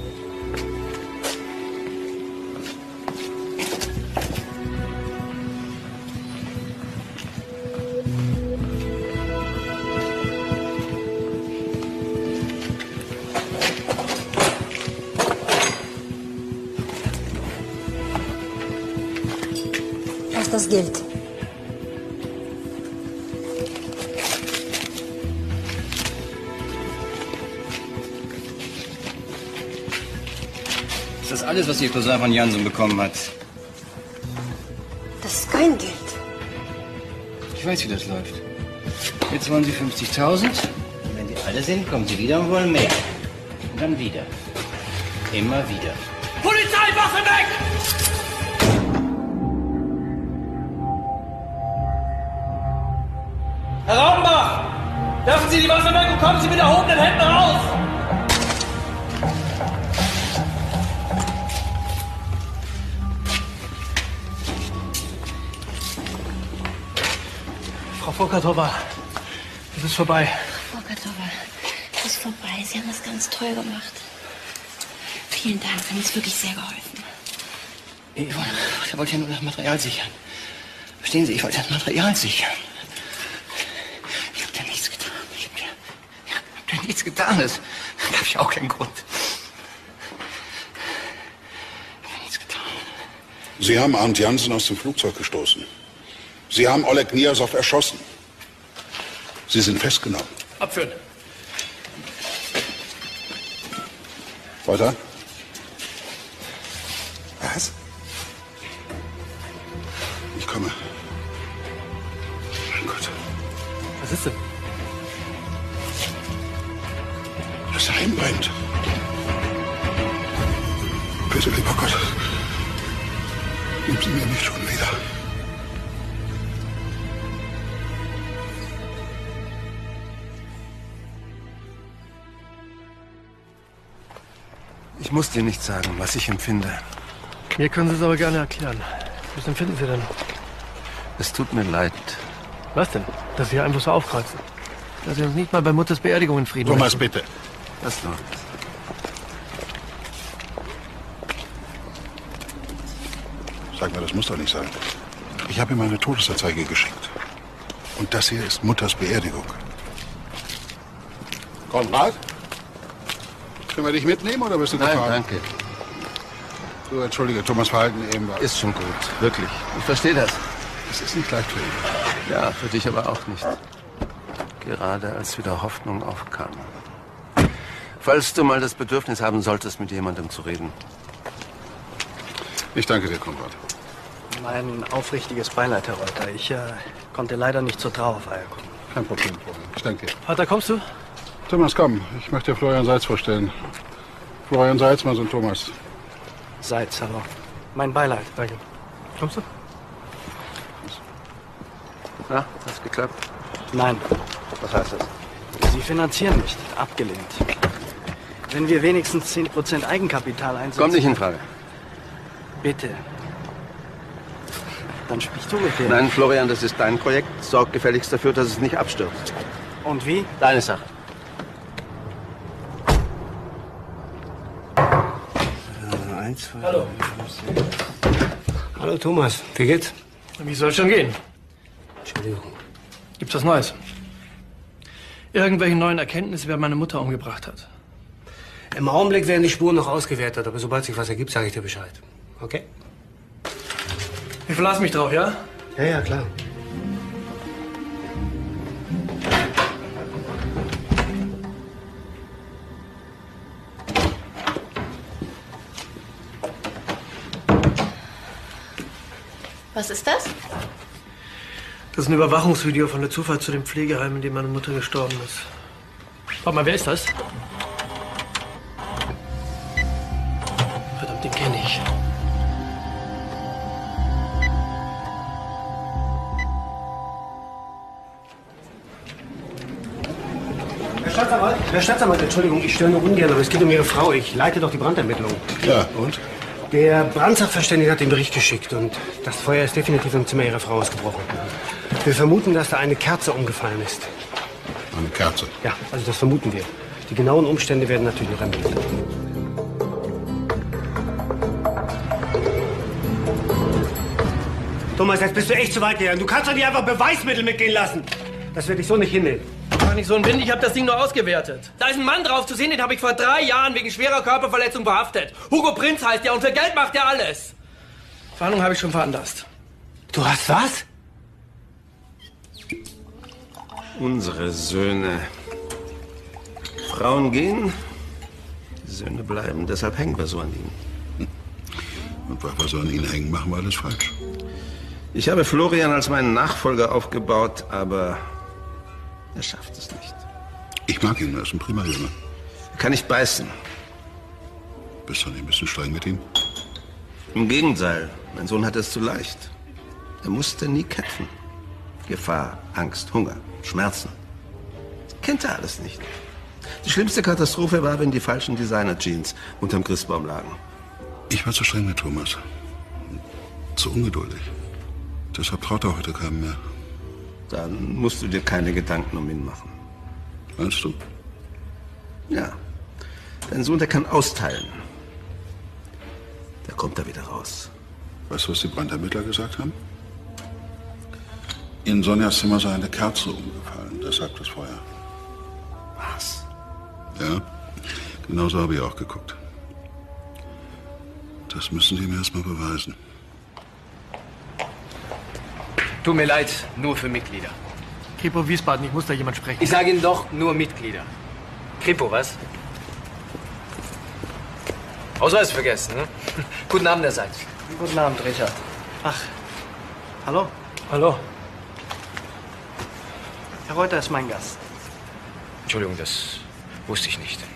Das Geld. Ist das alles, was Ihr Cousin von Jansen bekommen hat? Das ist kein Geld. Ich weiß, wie das läuft. Jetzt wollen Sie 50.000. Und wenn die alle sind, kommen Sie wieder und wollen mehr. Und dann wieder. Immer wieder. Polizei, Waffe weg! Herr Rautenbach! Werfen Sie die Waffe weg und kommen Sie mit erhobenen Händen raus! Frau Furkatova, es ist vorbei. Frau Furkatova, es ist vorbei. Sie haben das ganz toll gemacht. Vielen Dank, Sie haben uns wirklich sehr geholfen. Ich wollte ja nur das Material sichern. Verstehen Sie, ich wollte das Material sichern. Ich habe dir nichts getan. Ich hab dir nichts getan. Das habe ich auch keinen Grund. Ich habe nichts getan. Sie haben Arndt Jansen aus dem Flugzeug gestoßen. Sie haben Oleg Kniazow erschossen. Sie sind festgenommen. Abführen. Weiter. Was? Ich komme. Mein Gott. Was ist denn? Das Heim brennt. Bitte, lieber Gott. Nimm sie mir nicht schon wieder. Ich muss dir nicht sagen, was ich empfinde. Mir können Sie es aber gerne erklären. Was empfinden Sie denn? Es tut mir leid. Was denn? Dass Sie einfach so aufkreuzen. Dass Sie uns nicht mal bei Mutters Beerdigung in Frieden Thomas, lassen. bitte. Was noch? Sag mal, das muss doch nicht sein. Ich habe ihm eine Todesanzeige geschickt. Und das hier ist Mutters Beerdigung. Konrad? Können wir dich mitnehmen oder bist du Nein, gefahren? danke. Du, entschuldige, Thomas' Verhalten eben war... Ist schon gut, wirklich. Ich verstehe das. Es ist nicht leicht für ihn. Ja, für dich aber auch nicht. Gerade als wieder Hoffnung aufkam. Falls du mal das Bedürfnis haben solltest, mit jemandem zu reden. Ich danke dir, Konrad. Mein aufrichtiges Beileid, Herr Reuter. Ich konnte leider nicht zur Trauerfeier kommen. Kein Problem, Florian. Ich danke dir. Vater, kommst du? Thomas, komm. Ich möchte dir Florian Seitz vorstellen. Florian Seitz, mein Sohn Thomas. Seitz, hallo. Mein Beileid. Danke. Kommst du? Na, hat's geklappt? Nein. Was heißt das? Sie finanzieren nicht. Abgelehnt. Wenn wir wenigstens 10% Eigenkapital einsetzen... Kommt nicht in Frage. Bitte. Dann sprichst du mit denen. Nein, Florian, das ist dein Projekt. Sorg gefälligst dafür, dass es nicht abstürzt. Und wie? Deine Sache. Hallo. Hallo Thomas, wie geht's? Wie soll schon gehen? Entschuldigung. Gibt's was Neues? irgendwelche neuen Erkenntnisse, wer meine Mutter umgebracht hat? Im Augenblick werden die Spuren noch ausgewertet, aber sobald sich was ergibt, sage ich dir Bescheid. Okay? Ich verlasse mich drauf, ja? Ja, ja, klar. Was ist das? Das ist ein Überwachungsvideo von der Zufahrt zu dem Pflegeheim, in dem meine Mutter gestorben ist. Warte mal, wer ist das? Verdammt, den kenne ich. Herr Staatsanwalt, Entschuldigung, ich störe nur ungern, aber es geht um Ihre Frau. Ich leite doch die Brandermittlung. Ja, und? Der Brandsachverständige hat den Bericht geschickt und das Feuer ist definitiv im Zimmer Ihrer Frau ausgebrochen. Wir vermuten, dass da eine Kerze umgefallen ist. Eine Kerze? Ja, also das vermuten wir. Die genauen Umstände werden natürlich noch ermittelt. Thomas, jetzt bist du echt zu weit gegangen. Du kannst doch nicht einfach Beweismittel mitgehen lassen. Das werde ich so nicht hinnehmen. Mach nicht so ein Wind, ich habe das Ding nur ausgewertet. Da ist ein Mann drauf zu sehen, den habe ich vor 3 Jahren wegen schwerer Körperverletzung verhaftet. Hugo Prinz heißt er und für Geld macht er alles. Warnung habe ich schon veranlasst. Du hast was? Unsere Söhne. Frauen gehen, die Söhne bleiben. Deshalb hängen wir so an ihnen. Und weil wir so an ihnen hängen, machen wir alles falsch. Ich habe Florian als meinen Nachfolger aufgebaut, aber er schafft es nicht. Ich mag ihn, er ist ein prima Junge. Er kann nicht beißen. Bist du nicht ein bisschen streng mit ihm? Im Gegenteil, mein Sohn hatte es zu leicht. Er musste nie kämpfen. Gefahr, Angst, Hunger, Schmerzen. Das kennt er alles nicht. Die schlimmste Katastrophe war, wenn die falschen Designer-Jeans unterm Christbaum lagen. Ich war zu streng mit Thomas. Zu ungeduldig. Deshalb traut er heute keinem mehr. Dann musst du dir keine Gedanken um ihn machen. Meinst du? Ja. Dein Sohn, der kann austeilen. Da kommt er wieder raus. Weißt du, was die Brandermittler gesagt haben? In Sonjas Zimmer sei eine Kerze umgefallen, deshalb das Feuer. Was? Ja, genauso habe ich auch geguckt. Das müssen die mir erst mal beweisen. Tut mir leid, nur für Mitglieder. Kripo Wiesbaden, ich muss da jemand sprechen. Ich sage Ihnen doch, nur Mitglieder. Kripo, was? Ausweis vergessen, ne? Guten Abend, allerseits. Guten Abend, Richard. Ach, hallo? Hallo. Herr Reuter ist mein Gast. Entschuldigung, das wusste ich nicht.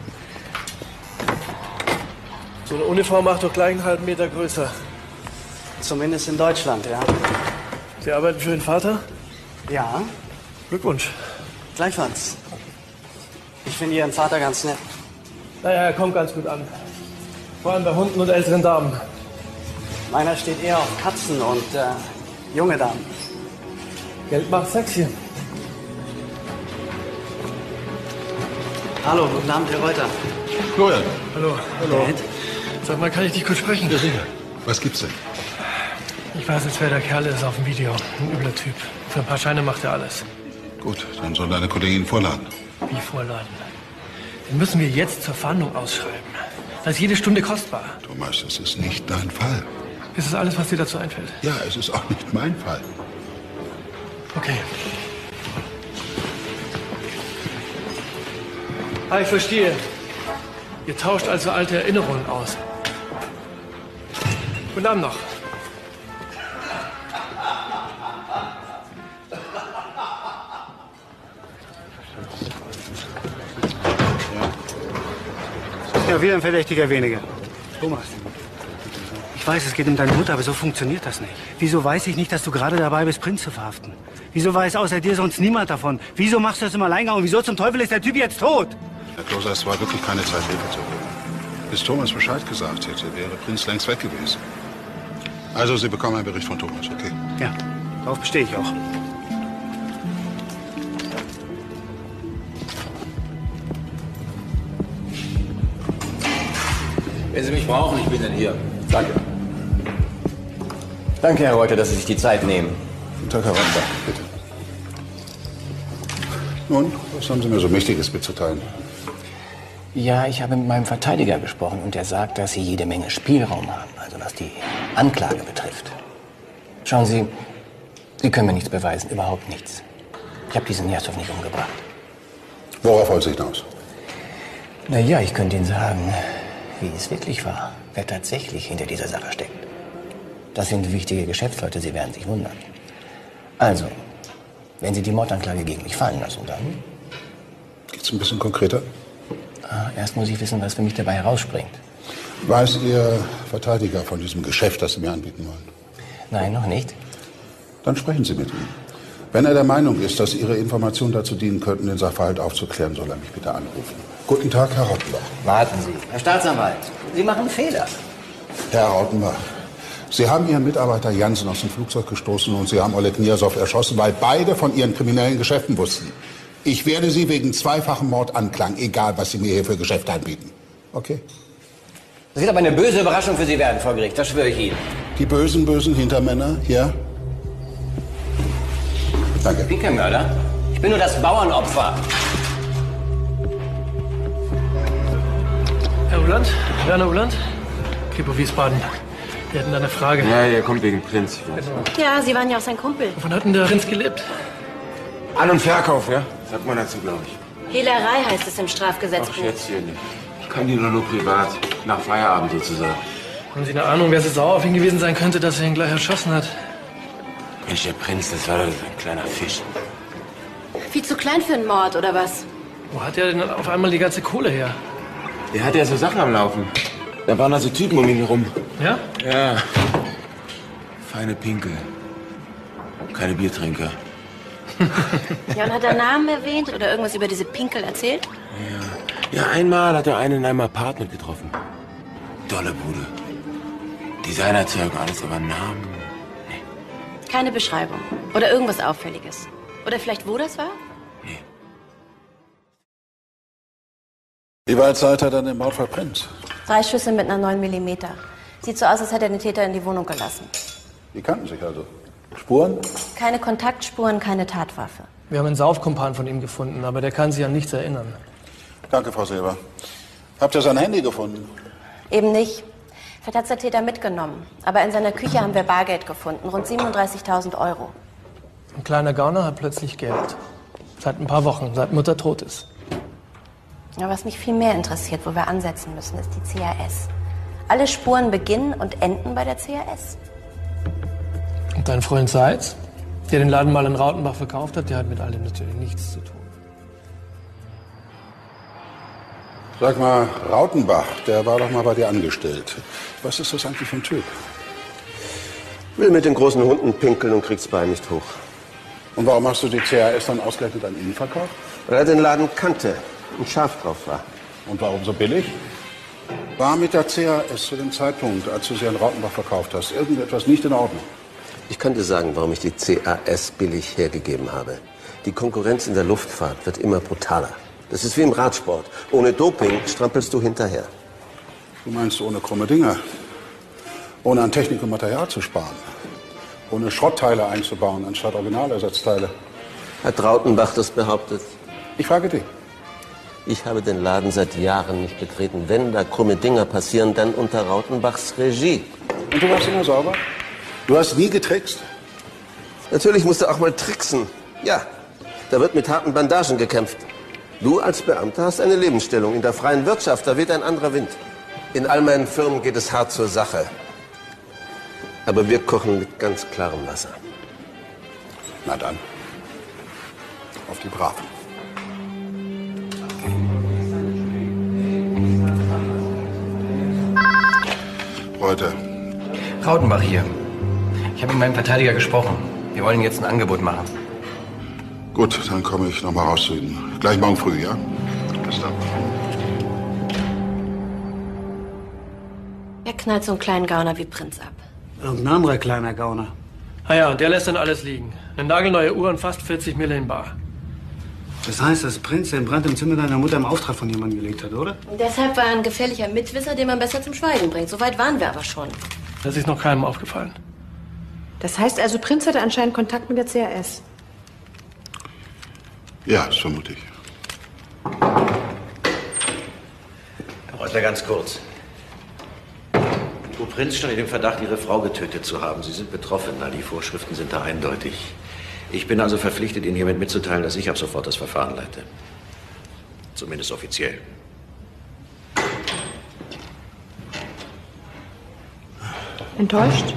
So eine Uniform macht doch gleich einen halben Meter größer. Zumindest in Deutschland, ja. Sie arbeiten für den Vater? Ja. Glückwunsch. Gleichfalls. Ich finde Ihren Vater ganz nett. Naja, er kommt ganz gut an. Vor allem bei Hunden und älteren Damen. Meiner steht eher auf Katzen und junge Damen. Geld macht sexy. Hallo, guten Abend, Herr Reuter. Florian. Hallo. Hallo. Dad? Sag mal, kann ich dich kurz sprechen? Ja, sicher. Was gibt's denn? Ich weiß jetzt, wer der Kerl ist auf dem Video. Ein übler Typ. Für ein paar Scheine macht er alles. Gut, dann soll deine Kollegin vorladen. Wie vorladen? Den müssen wir jetzt zur Fahndung ausschreiben. Da ist jede Stunde kostbar. Thomas, es ist nicht dein Fall. Ist das alles, was dir dazu einfällt? Ja, es ist auch nicht mein Fall. Okay. Ah, ich verstehe. Ihr tauscht also alte Erinnerungen aus. Guten Abend noch. Ja, wieder ein Verdächtiger weniger. Thomas. Ich weiß, es geht um deine Mutter, aber so funktioniert das nicht. Wieso weiß ich nicht, dass du gerade dabei bist, Prinz zu verhaften? Wieso weiß außer dir sonst niemand davon? Wieso machst du das im Alleingang? Und wieso zum Teufel ist der Typ jetzt tot? Herr Kloser, es war wirklich keine Zeit, Hilfe zu holen. Bis Thomas Bescheid gesagt hätte, wäre Prinz längst weg gewesen. Also, Sie bekommen einen Bericht von Thomas, okay? Ja, darauf bestehe ich auch. Wenn Sie mich brauchen, ich bin dann hier. Danke. Danke, Herr Reuter, dass Sie sich die Zeit nehmen. Guten Tag, Herr Reuter, bitte. Nun, was haben Sie mir so Mächtiges mitzuteilen? Ja, ich habe mit meinem Verteidiger gesprochen und er sagt, dass Sie jede Menge Spielraum haben, also was die Anklage betrifft. Schauen Sie, Sie können mir nichts beweisen, überhaupt nichts. Ich habe diesen Jassow nicht umgebracht. Worauf wollen Sie hinaus? Na ja, ich könnte Ihnen sagen, wie es wirklich war, wer tatsächlich hinter dieser Sache steckt. Das sind wichtige Geschäftsleute, Sie werden sich wundern. Also, wenn Sie die Mordanklage gegen mich fallen lassen, dann... Geht's ein bisschen konkreter? Erst muss ich wissen, was für mich dabei herausspringt. Weiß Ihr Verteidiger von diesem Geschäft, das Sie mir anbieten wollen? Nein, noch nicht. Dann sprechen Sie mit ihm. Wenn er der Meinung ist, dass Ihre Informationen dazu dienen könnten, den Sachverhalt aufzuklären, soll er mich bitte anrufen. Guten Tag, Herr Rautenbach. Warten Sie. Herr Staatsanwalt, Sie machen Fehler. Herr Rautenbach, Sie haben Ihren Mitarbeiter Jansen aus dem Flugzeug gestoßen und Sie haben Oleg Niasow erschossen, weil beide von Ihren kriminellen Geschäften wussten. Ich werde Sie wegen zweifachen Mord anklagen, egal was Sie mir hier für Geschäfte anbieten. Okay? Das wird aber eine böse Überraschung für Sie werden vor Gericht, das schwöre ich Ihnen. Die bösen Hintermänner, ja? Danke. Ich bin kein Mörder. Ich bin nur das Bauernopfer. Herr Uland, Werner Uland, Kripo Wiesbaden. Wir hatten da eine Frage. Ja, er kommt wegen Prinz. Ja, Sie waren ja auch sein Kumpel. Wovon hat denn der Prinz gelebt? An- und Verkauf, ja? Sagt man dazu, glaube ich. Hehlerei heißt es im Strafgesetzbuch. Ach, Schätzchen. Ich kann die nur privat. Nach Feierabend sozusagen. Haben Sie eine Ahnung, wer so sauer auf ihn gewesen sein könnte, dass er ihn gleich erschossen hat? Mensch, der Prinz, das war doch ein kleiner Fisch. Viel zu klein für einen Mord, oder was? Wo hat er denn auf einmal die ganze Kohle her? Der hat ja so Sachen am Laufen. Da waren also Typen um ihn herum. Ja? Ja. Feine Pinkel. Keine Biertrinker. Ja, und hat er Namen erwähnt oder irgendwas über diese Pinkel erzählt? Ja, einmal hat er einen in einem Apartment getroffen. Dolle Bude. Designerzeug, alles, aber Namen. Keine Beschreibung. Oder irgendwas Auffälliges. Oder vielleicht, wo das war? Wie weit seid ihr dann im Mordfall Prinz? 3 Schüsse mit einer 9 mm. Sieht so aus, als hätte er den Täter in die Wohnung gelassen. Die kannten sich also. Spuren? Keine Kontaktspuren, keine Tatwaffe. Wir haben einen Saufkumpan von ihm gefunden, aber der kann sich an nichts erinnern. Danke, Frau Silber. Habt ihr sein Handy gefunden? Eben nicht. Vielleicht hat es der Täter mitgenommen. Aber in seiner Küche haben wir Bargeld gefunden. Rund 37.000 Euro. Ein kleiner Gauner hat plötzlich Geld. Seit ein paar Wochen, seit Mutter tot ist. Ja, was mich viel mehr interessiert, wo wir ansetzen müssen, ist die CAS. Alle Spuren beginnen und enden bei der CAS. Und dein Freund Seitz, der den Laden mal in Rautenbach verkauft hat, der hat mit all dem natürlich nichts zu tun. Sag mal, Rautenbach, der war doch mal bei dir angestellt. Was ist das eigentlich für ein Typ? Will mit den großen Hunden pinkeln und kriegt's Bein nicht hoch. Und warum hast du die CAS dann ausgerechnet an ihn verkauft? Weil er den Laden kannte und scharf drauf war. Und warum so billig? War mit der CAS zu dem Zeitpunkt, als du sie an Rautenbach verkauft hast, irgendetwas nicht in Ordnung? Ich kann dir sagen, warum ich die CAS billig hergegeben habe. Die Konkurrenz in der Luftfahrt wird immer brutaler. Das ist wie im Radsport. Ohne Doping strampelst du hinterher. Du meinst ohne krumme Dinger? Ohne an Technik und Material zu sparen? Ohne Schrottteile einzubauen anstatt Originalersatzteile? Hat Rautenbach das behauptet? Ich frage dich. Ich habe den Laden seit Jahren nicht betreten. Wenn da krumme Dinger passieren, dann unter Rautenbachs Regie. Und du warst immer sauber? Du hast nie getrickst? Natürlich musst du auch mal tricksen. Ja, da wird mit harten Bandagen gekämpft. Du als Beamter hast eine Lebensstellung. In der freien Wirtschaft, da weht ein anderer Wind. In all meinen Firmen geht es hart zur Sache. Aber wir kochen mit ganz klarem Wasser. Na dann, auf die Braven. Heute. Rautenbach hier. Ich habe mit meinem Verteidiger gesprochen. Wir wollen jetzt ein Angebot machen. Gut, dann komme ich noch mal raus zu Ihnen. Gleich morgen früh, ja? Bis dann. Er knallt so einen kleinen Gauner wie Prinz ab. Irgendein anderer kleiner Gauner. Ah ja, und der lässt dann alles liegen. Eine nagelneue Uhr und fast 40 Mille in bar. Das heißt, dass Prinz den Brand im Zimmer deiner Mutter im Auftrag von jemandem gelegt hat, oder? Und deshalb war er ein gefährlicher Mitwisser, den man besser zum Schweigen bringt. So weit waren wir aber schon. Das ist noch keinem aufgefallen. Das heißt also, Prinz hatte anscheinend Kontakt mit der CAS. Ja, das vermute ich. Herr Reuter, ganz kurz. Frau Prinz stand in dem Verdacht, Ihre Frau getötet zu haben. Sie sind Betroffener. Die Vorschriften sind da eindeutig. Ich bin also verpflichtet, Ihnen hiermit mitzuteilen, dass ich ab sofort das Verfahren leite. Zumindest offiziell. Enttäuscht?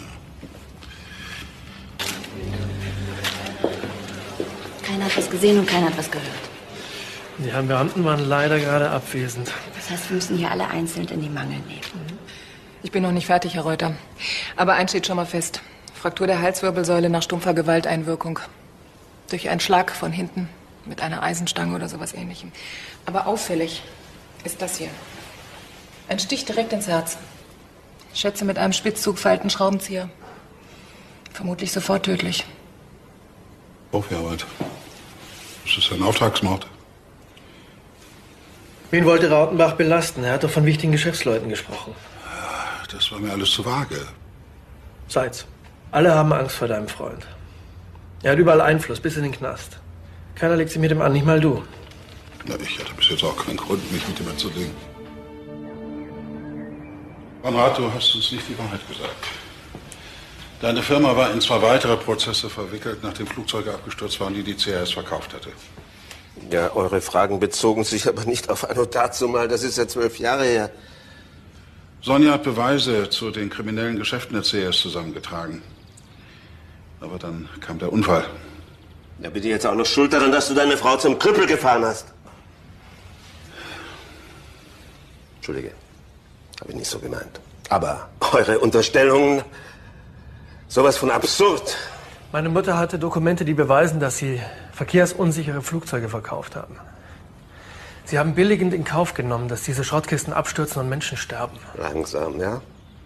Keiner hat was gesehen und keiner hat was gehört. Die Herren Beamten waren leider gerade abwesend. Das heißt, wir müssen hier alle einzeln in die Mangel nehmen. Ich bin noch nicht fertig, Herr Reuter. Aber eins steht schon mal fest. Fraktur der Halswirbelsäule nach stumpfer Gewalteinwirkung. Durch einen Schlag von hinten mit einer Eisenstange oder sowas Ähnlichem. Aber auffällig ist das hier. Ein Stich direkt ins Herz. Ich schätze mit einem Spitzzugfaltenschraubenzieher. Vermutlich sofort tödlich. Profiarbeit. Das ist ein Auftragsmord. Wen wollte Rautenbach belasten? Er hat doch von wichtigen Geschäftsleuten gesprochen. Das war mir alles zu vage. Seid's. Alle haben Angst vor deinem Freund. Er hat überall Einfluss, bis in den Knast. Keiner legt sich mit ihm an, nicht mal du. Na, ich hatte bis jetzt auch keinen Grund, mich mit ihm anzulegen. Konrad, du hast uns nicht die Wahrheit gesagt. Deine Firma war in 2 weitere Prozesse verwickelt, nachdem Flugzeuge abgestürzt waren, die die CAS verkauft hatte. Ja, eure Fragen bezogen sich aber nicht auf Anno dazumal. Das ist ja 12 Jahre her. Sonja hat Beweise zu den kriminellen Geschäften der CAS zusammengetragen. Aber dann kam der Unfall. Ja, bitte jetzt auch noch schuld daran, dass du deine Frau zum Krüppel gefahren hast. Entschuldige, habe ich nicht so gemeint. Aber eure Unterstellungen, sowas von absurd. Meine Mutter hatte Dokumente, die beweisen, dass sie verkehrsunsichere Flugzeuge verkauft haben. Sie haben billigend in Kauf genommen, dass diese Schrottkisten abstürzen und Menschen sterben. Langsam, ja?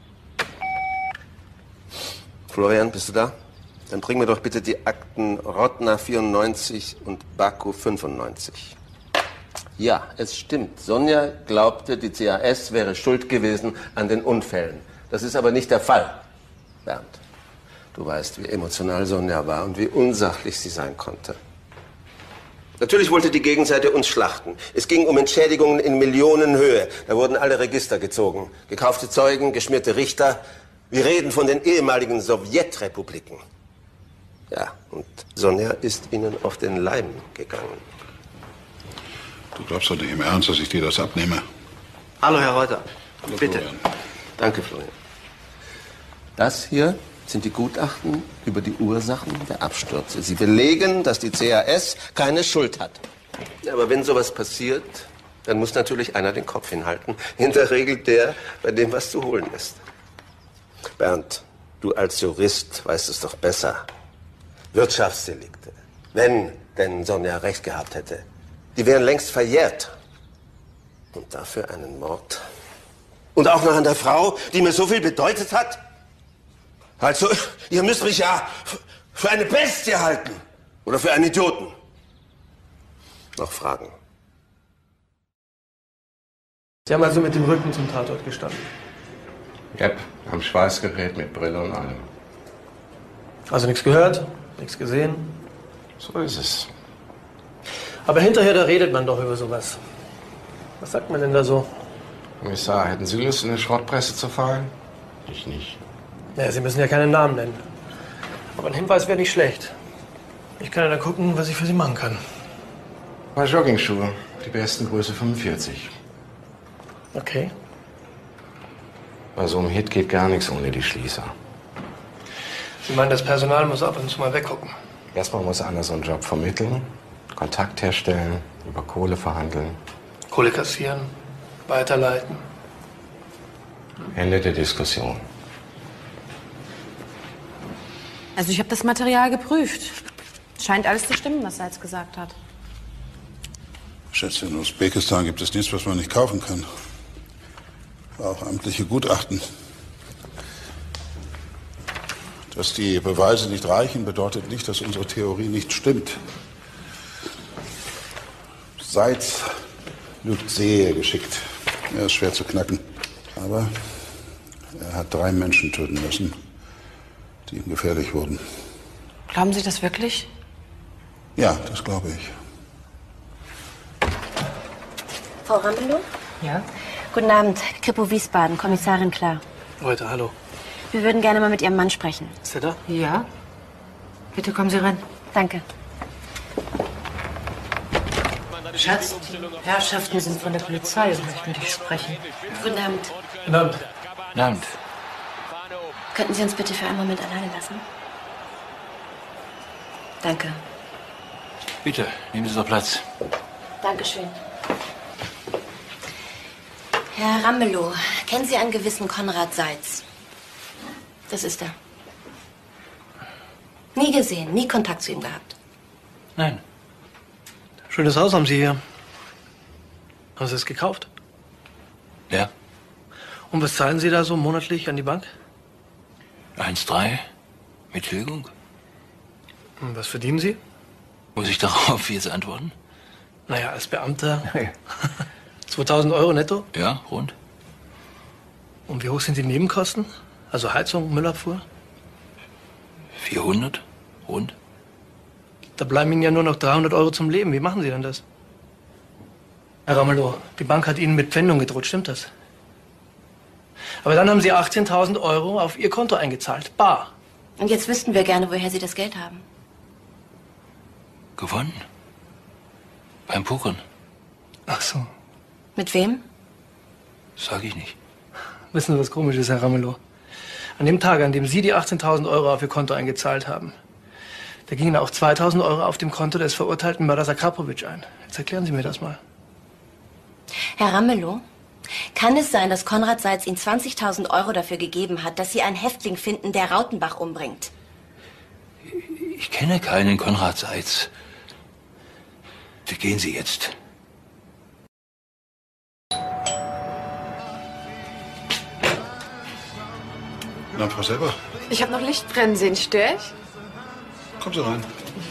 Florian, bist du da? Dann bring mir doch bitte die Akten Rottner 94 und Baku 95. Ja, es stimmt. Sonja glaubte, die CAS wäre schuld gewesen an den Unfällen. Das ist aber nicht der Fall. Bernd, du weißt, wie emotional Sonja war und wie unsachlich sie sein konnte. Natürlich wollte die Gegenseite uns schlachten. Es ging um Entschädigungen in Millionenhöhe. Da wurden alle Register gezogen. Gekaufte Zeugen, geschmierte Richter. Wir reden von den ehemaligen Sowjetrepubliken. Ja, und Sonja ist ihnen auf den Leim gegangen. Du glaubst doch nicht im Ernst, dass ich dir das abnehme? Hallo, Herr Reuter. Hallo, Bitte. Florian. Danke, Florian. Das hier sind die Gutachten über die Ursachen der Abstürze. Sie belegen, dass die CAS keine Schuld hat. Ja, aber wenn sowas passiert, dann muss natürlich einer den Kopf hinhalten. In der Regel der, bei dem was zu holen ist. Bernd, du als Jurist weißt es doch besser. Wirtschaftsdelikte, wenn denn Sonja recht gehabt hätte, die wären längst verjährt. Und dafür einen Mord. Und auch noch an der Frau, die mir so viel bedeutet hat? Also, ihr müsst mich ja für eine Bestie halten. Oder für einen Idioten. Noch Fragen? Sie haben also mit dem Rücken zum Tatort gestanden? Yep, am Schweißgerät mit Brille und allem. Also nichts gehört, nichts gesehen? So ist es. Aber hinterher, da redet man doch über sowas. Was sagt man denn da so? Kommissar, hätten Sie Lust, in eine Schrottpresse zu fallen? Ich nicht. Ja, Sie müssen ja keinen Namen nennen. Aber ein Hinweis wäre nicht schlecht. Ich kann ja dann gucken, was ich für Sie machen kann. Ein paar Joggingschuhe, die besten Größe 45. Okay. Bei so einem Hit geht gar nichts ohne die Schließer. Sie meinen, das Personal muss ab und zu mal weggucken? Erstmal muss einer so einen Job vermitteln, Kontakt herstellen, über Kohle verhandeln. Kohle kassieren, weiterleiten. Ende der Diskussion. Also ich habe das Material geprüft. Scheint alles zu stimmen, was er jetzt gesagt hat. Schätze, in Usbekistan gibt es nichts, was man nicht kaufen kann. Auch amtliche Gutachten. Dass die Beweise nicht reichen, bedeutet nicht, dass unsere Theorie nicht stimmt. Seitz lügt sehr geschickt. Er ist schwer zu knacken. Aber er hat 3 Menschen töten müssen, die ihm gefährlich wurden. Glauben Sie das wirklich? Ja, das glaube ich. Frau Ramelow? Ja? Guten Abend, Kripo Wiesbaden, Kommissarin Klar. Leute, hallo. Wir würden gerne mal mit Ihrem Mann sprechen. Ist er da? Ja. Bitte kommen Sie rein. Danke. Schatz, die Herrschaften sind von der Polizei und möchten mit dich sprechen. Guten Abend. Guten Abend. Guten Abend. Könnten Sie uns bitte für einen Moment alleine lassen? Danke. Bitte, nehmen Sie doch Platz. Dankeschön. Herr Ramelow, kennen Sie einen gewissen Konrad Seitz? Das ist er. Nie gesehen, nie Kontakt zu ihm gehabt. Nein. Schönes Haus haben Sie hier. Haben Sie es gekauft? Ja. Und was zahlen Sie da so monatlich an die Bank? 1,3 mit Tilgung. Und was verdienen Sie? Muss ich darauf jetzt antworten? Naja, als Beamter 2000 Euro netto. Ja, rund. Und wie hoch sind die Nebenkosten? Also Heizung, Müllabfuhr? 400, rund. Da bleiben Ihnen ja nur noch 300 Euro zum Leben. Wie machen Sie denn das? Herr Ramelow, die Bank hat Ihnen mit Pfändung gedroht, stimmt das? Aber dann haben Sie 18.000 Euro auf Ihr Konto eingezahlt, bar. Und jetzt wüssten wir gerne, woher Sie das Geld haben. Gewonnen. Beim Pokern. Ach so. Mit wem? Sag ich nicht. Wissen Sie, was komisch ist, Herr Ramelow? An dem Tag, an dem Sie die 18.000 Euro auf Ihr Konto eingezahlt haben, da gingen auch 2.000 Euro auf dem Konto des verurteilten Mörders Akrapovic ein. Jetzt erklären Sie mir das mal. Herr Ramelow, kann es sein, dass Konrad Seitz Ihnen 20.000 Euro dafür gegeben hat, dass Sie einen Häftling finden, der Rautenbach umbringt? Ich kenne keinen Konrad Seitz. Gehen Sie jetzt. Na, Frau Selber, Ich habe noch Licht brennen sehen. Störe ich? kommen Sie rein.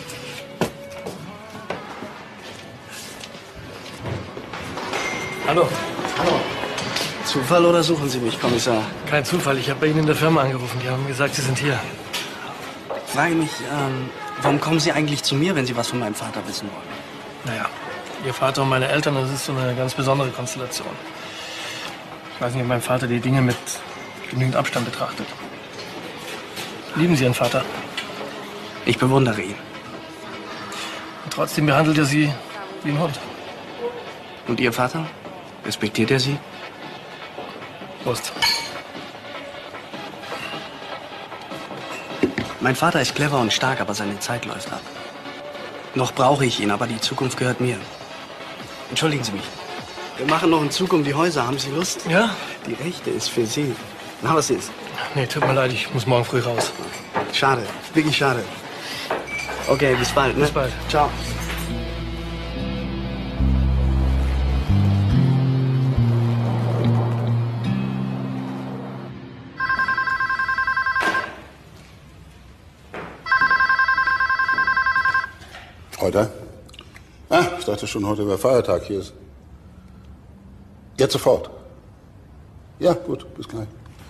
Hallo. Hallo. Zufall oder suchen Sie mich, Kommissar? Kein Zufall. Ich habe bei Ihnen in der Firma angerufen. Die haben gesagt, Sie sind hier. Ich frage mich, warum kommen Sie eigentlich zu mir, wenn Sie was von meinem Vater wissen wollen? Naja, Ihr Vater und meine Eltern, das ist so eine ganz besondere Konstellation. Ich weiß nicht, ob mein Vater die Dinge mit genügend Abstand betrachtet. Lieben Sie Ihren Vater? Ich bewundere ihn. Und trotzdem behandelt er Sie wie ein Hund. Und Ihr Vater? Respektiert er Sie? Prost. Mein Vater ist clever und stark, aber seine Zeit läuft ab. Noch brauche ich ihn, aber die Zukunft gehört mir. Entschuldigen Sie mich. Wir machen noch einen Zug um die Häuser. Haben Sie Lust? Ja? Die Rechte ist für Sie. Na, was ist? Nee, tut mir leid, ich muss morgen früh raus. Schade, wirklich schade. Okay, bis bald. Ne? Bis bald. Ciao. Heute? Ah, ich dachte schon, heute wäre Feiertag. Hier ist. Jetzt sofort. Ja, gut, bis gleich.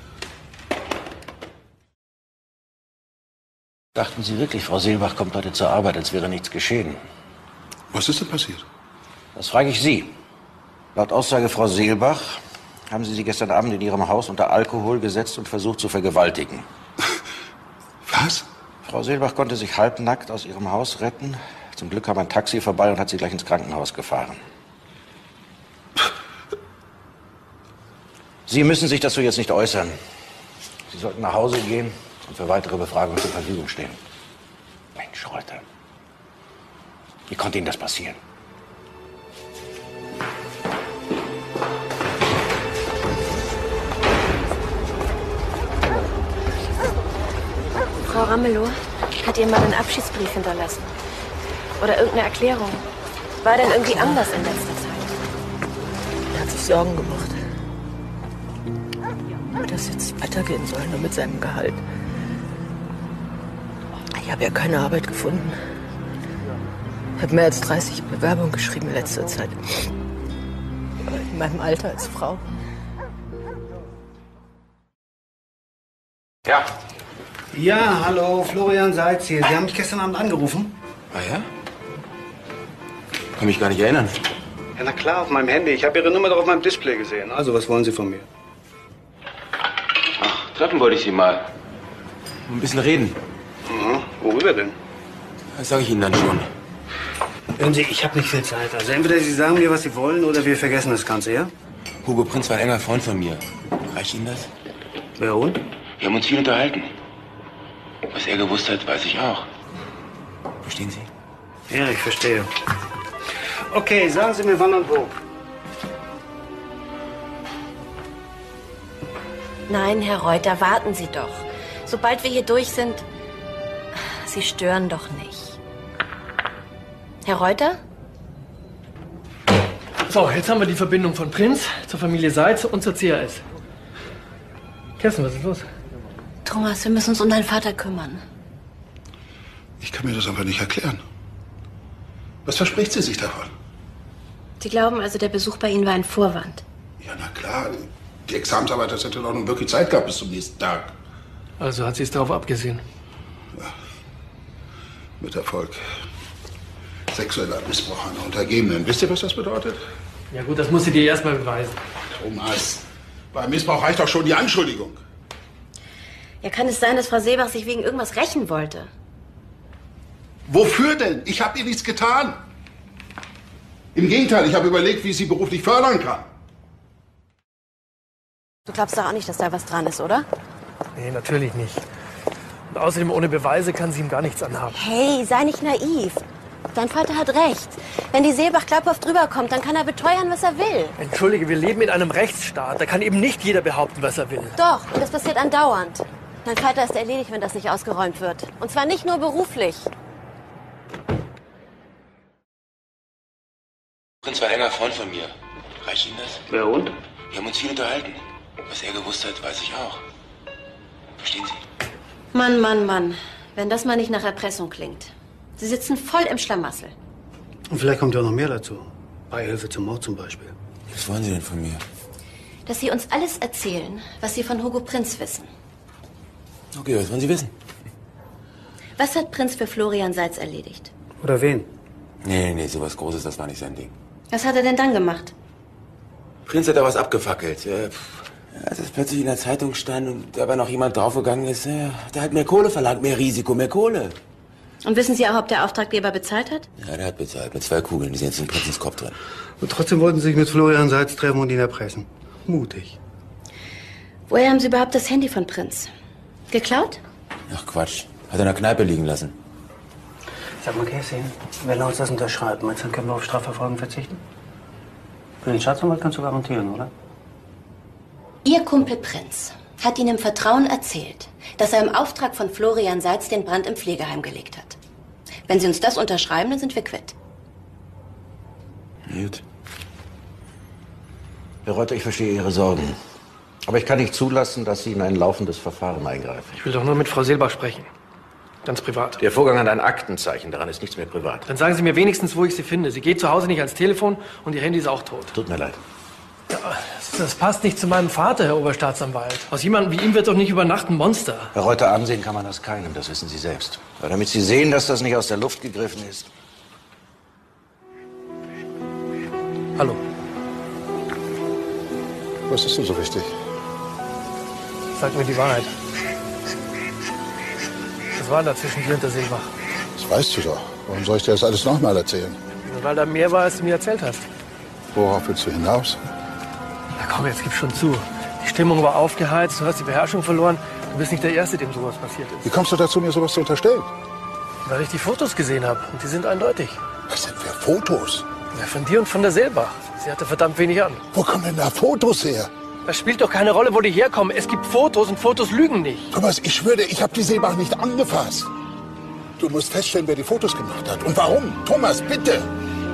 Dachten Sie wirklich, Frau Seelbach kommt heute zur Arbeit, als wäre nichts geschehen? Was ist denn passiert? Das frage ich Sie. Laut Aussage Frau Seelbach haben Sie gestern Abend in Ihrem Haus unter Alkohol gesetzt und versucht zu vergewaltigen. Was? Frau Seelbach konnte sich halbnackt aus ihrem Haus retten. Zum Glück kam ein Taxi vorbei und hat sie gleich ins Krankenhaus gefahren. Sie müssen sich dazu jetzt nicht äußern. Sie sollten nach Hause gehen und für weitere Befragungen zur Verfügung stehen. Mensch, Reuter. Wie konnte Ihnen das passieren? Frau Ramelow hat ihr mal einen Abschiedsbrief hinterlassen. Oder irgendeine Erklärung. War denn irgendwie anders in letzter Zeit? Er hat sich Sorgen gemacht. Wie das jetzt weitergehen soll, nur mit seinem Gehalt. Ich habe ja keine Arbeit gefunden. Ich habe mehr als 30 Bewerbungen geschrieben in letzter Zeit. In meinem Alter als Frau. Ja. Ja, hallo, Florian Seitz hier. Sie haben mich gestern Abend angerufen. Ah ja? Kann mich gar nicht erinnern. Ja, na klar, auf meinem Handy. Ich habe Ihre Nummer doch auf meinem Display gesehen. Also, was wollen Sie von mir? Ach, treffen wollte ich Sie mal. Ein bisschen reden. Mhm. Worüber denn? Das sage ich Ihnen dann schon. Hören Sie, ich habe nicht viel Zeit. Also entweder Sie sagen mir, was Sie wollen, oder wir vergessen das Ganze, ja? Hugo Prinz war ein enger Freund von mir. Reicht Ihnen das? Wer und? Wir haben uns viel unterhalten. Was er gewusst hat, weiß ich auch. Verstehen Sie? Ja, ich verstehe. Okay, sagen Sie mir wann und wo. Nein, Herr Reuter, warten Sie doch. Sobald wir hier durch sind... Sie stören doch nicht. Herr Reuter? So, jetzt haben wir die Verbindung von Prinz zur Familie Seitz und zur CAS. Kerstin, was ist los? Thomas, wir müssen uns um deinen Vater kümmern. Ich kann mir das einfach nicht erklären. Was verspricht sie sich davon? Sie glauben also, der Besuch bei Ihnen war ein Vorwand? Ja, na klar. Die Examensarbeit, das hätte doch nun wirklich Zeit gehabt bis zum nächsten Tag. Also hat sie es darauf abgesehen? Ja. Mit Erfolg. Sexueller Missbrauch einer Untergebenen. Wisst ihr, was das bedeutet? Ja gut, das muss sie dir erstmal beweisen. Thomas, beim Missbrauch reicht doch schon die Anschuldigung. Ja, kann es sein, dass Frau Seebach sich wegen irgendwas rächen wollte? Wofür denn? Ich habe ihr nichts getan. Im Gegenteil, ich habe überlegt, wie ich sie beruflich fördern kann. Du glaubst doch auch nicht, dass da was dran ist, oder? Nee, natürlich nicht. Und außerdem, ohne Beweise kann sie ihm gar nichts anhaben. Hey, sei nicht naiv. Dein Vater hat recht. Wenn die Seebach glaubhaft rüberkommt, dann kann er beteuern, was er will. Entschuldige, wir leben in einem Rechtsstaat. Da kann eben nicht jeder behaupten, was er will. Doch, und das passiert andauernd. Dein Vater ist erledigt, wenn das nicht ausgeräumt wird. Und zwar nicht nur beruflich. Prinz war ein enger Freund von mir. Reicht Ihnen das? Wer und? Wir haben uns viel unterhalten. Was er gewusst hat, weiß ich auch. Verstehen Sie? Mann, Mann, Mann. Wenn das mal nicht nach Erpressung klingt. Sie sitzen voll im Schlamassel. Und vielleicht kommt ja noch mehr dazu. Beihilfe zum Mord zum Beispiel. Was wollen Sie denn von mir? Dass Sie uns alles erzählen, was Sie von Hugo Prinz wissen. Okay, was wollen Sie wissen? Was hat Prinz für Florian Seitz erledigt? Oder wen? Nee, sowas Großes, das war nicht sein Ding. Was hat er denn dann gemacht? Prinz hat da was abgefackelt. Als es plötzlich in der Zeitung stand und dabei noch jemand draufgegangen ist, der hat mehr Kohle verlangt, mehr Risiko, mehr Kohle. Und wissen Sie auch, ob der Auftraggeber bezahlt hat? Ja, der hat bezahlt, mit 2 Kugeln, die sind jetzt in Prinzens Kopf drin. Und trotzdem wollten Sie sich mit Florian Seitz treffen und ihn erpressen. Mutig. Woher haben Sie überhaupt das Handy von Prinz? Geklaut? Ach Quatsch, hat er in der Kneipe liegen lassen. Sag mal, Kerstin, wenn er uns das unterschreibt, meinst du, dann können wir auf Strafverfolgung verzichten? Für den Staatsanwalt kannst du garantieren, oder? Ihr Kumpel Prinz hat Ihnen im Vertrauen erzählt, dass er im Auftrag von Florian Seitz den Brand im Pflegeheim gelegt hat. Wenn Sie uns das unterschreiben, dann sind wir quitt. Gut. Herr Reuter, ich verstehe Ihre Sorgen. Aber ich kann nicht zulassen, dass Sie in ein laufendes Verfahren eingreifen. Ich will doch nur mit Frau Seebach sprechen. Ganz privat. Der Vorgang hat ein Aktenzeichen, daran ist nichts mehr privat. Dann sagen Sie mir wenigstens, wo ich sie finde. Sie geht zu Hause nicht ans Telefon und ihr Handy ist auch tot. Tut mir leid. Ja, das passt nicht zu meinem Vater, Herr Oberstaatsanwalt. Aus jemandem wie ihm wird doch nicht über Nacht ein Monster. Herr Reuter, ansehen kann man das keinem, das wissen Sie selbst. Aber damit Sie sehen, dass das nicht aus der Luft gegriffen ist. Hallo. Was ist denn so wichtig? Sag mir die Wahrheit. Was war da zwischen dir und der Seebach? Das weißt du doch. Warum soll ich dir das alles nochmal erzählen? Weil da mehr war, als du mir erzählt hast. Worauf willst du hinaus? Na komm, jetzt gib schon zu. Die Stimmung war aufgeheizt, du hast die Beherrschung verloren. Du bist nicht der Erste, dem sowas passiert ist. Wie kommst du dazu, mir sowas zu unterstellen? Weil ich die Fotos gesehen habe und die sind eindeutig. Was denn für Fotos? Ja, von dir und von der Seebach. Sie hatte verdammt wenig an. Wo kommen denn da Fotos her? Das spielt doch keine Rolle, wo die herkommen. Es gibt Fotos und Fotos lügen nicht. Thomas, ich schwöre dir, ich habe die Seebach nicht angefasst. Du musst feststellen, wer die Fotos gemacht hat. Und warum? Thomas, bitte!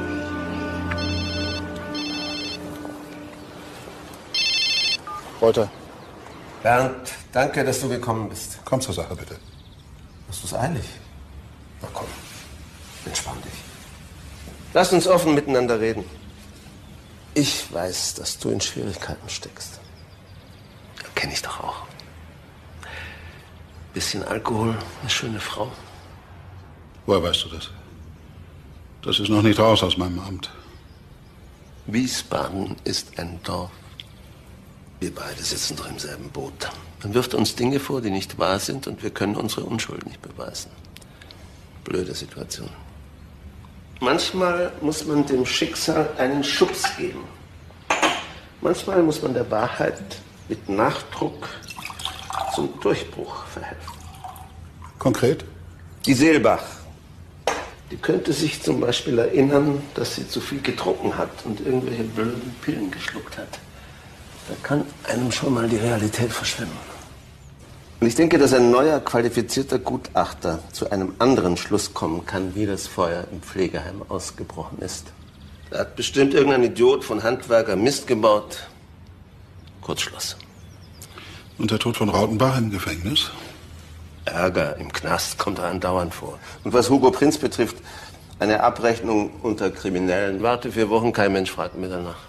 Reuter. Bernd, danke, dass du gekommen bist. Komm zur Sache, bitte. Hast du es eilig? Na komm. Entspann dich. Lass uns offen miteinander reden. Ich weiß, dass du in Schwierigkeiten steckst. Kenn ich doch auch. Bisschen Alkohol, eine schöne Frau. Woher weißt du das? Das ist noch nicht raus aus meinem Amt. Wiesbaden ist ein Dorf. Wir beide sitzen doch im selben Boot. Man wirft uns Dinge vor, die nicht wahr sind, und wir können unsere Unschuld nicht beweisen. Blöde Situation. Manchmal muss man dem Schicksal einen Schubs geben. Manchmal muss man der Wahrheit mit Nachdruck zum Durchbruch verhelfen. Konkret? Die Seelbach. Die könnte sich zum Beispiel erinnern, dass sie zu viel getrunken hat und irgendwelche blöden Pillen geschluckt hat. Da kann einem schon mal die Realität verschwimmen. Und ich denke, dass ein neuer, qualifizierter Gutachter zu einem anderen Schluss kommen kann, wie das Feuer im Pflegeheim ausgebrochen ist. Da hat bestimmt irgendein Idiot von Handwerker Mist gebaut. Kurzschluss. Und der Tod von Rautenbach im Gefängnis? Ärger im Knast kommt andauernd vor. Und was Hugo Prinz betrifft, eine Abrechnung unter Kriminellen. Warte 4 Wochen, kein Mensch fragt mir danach.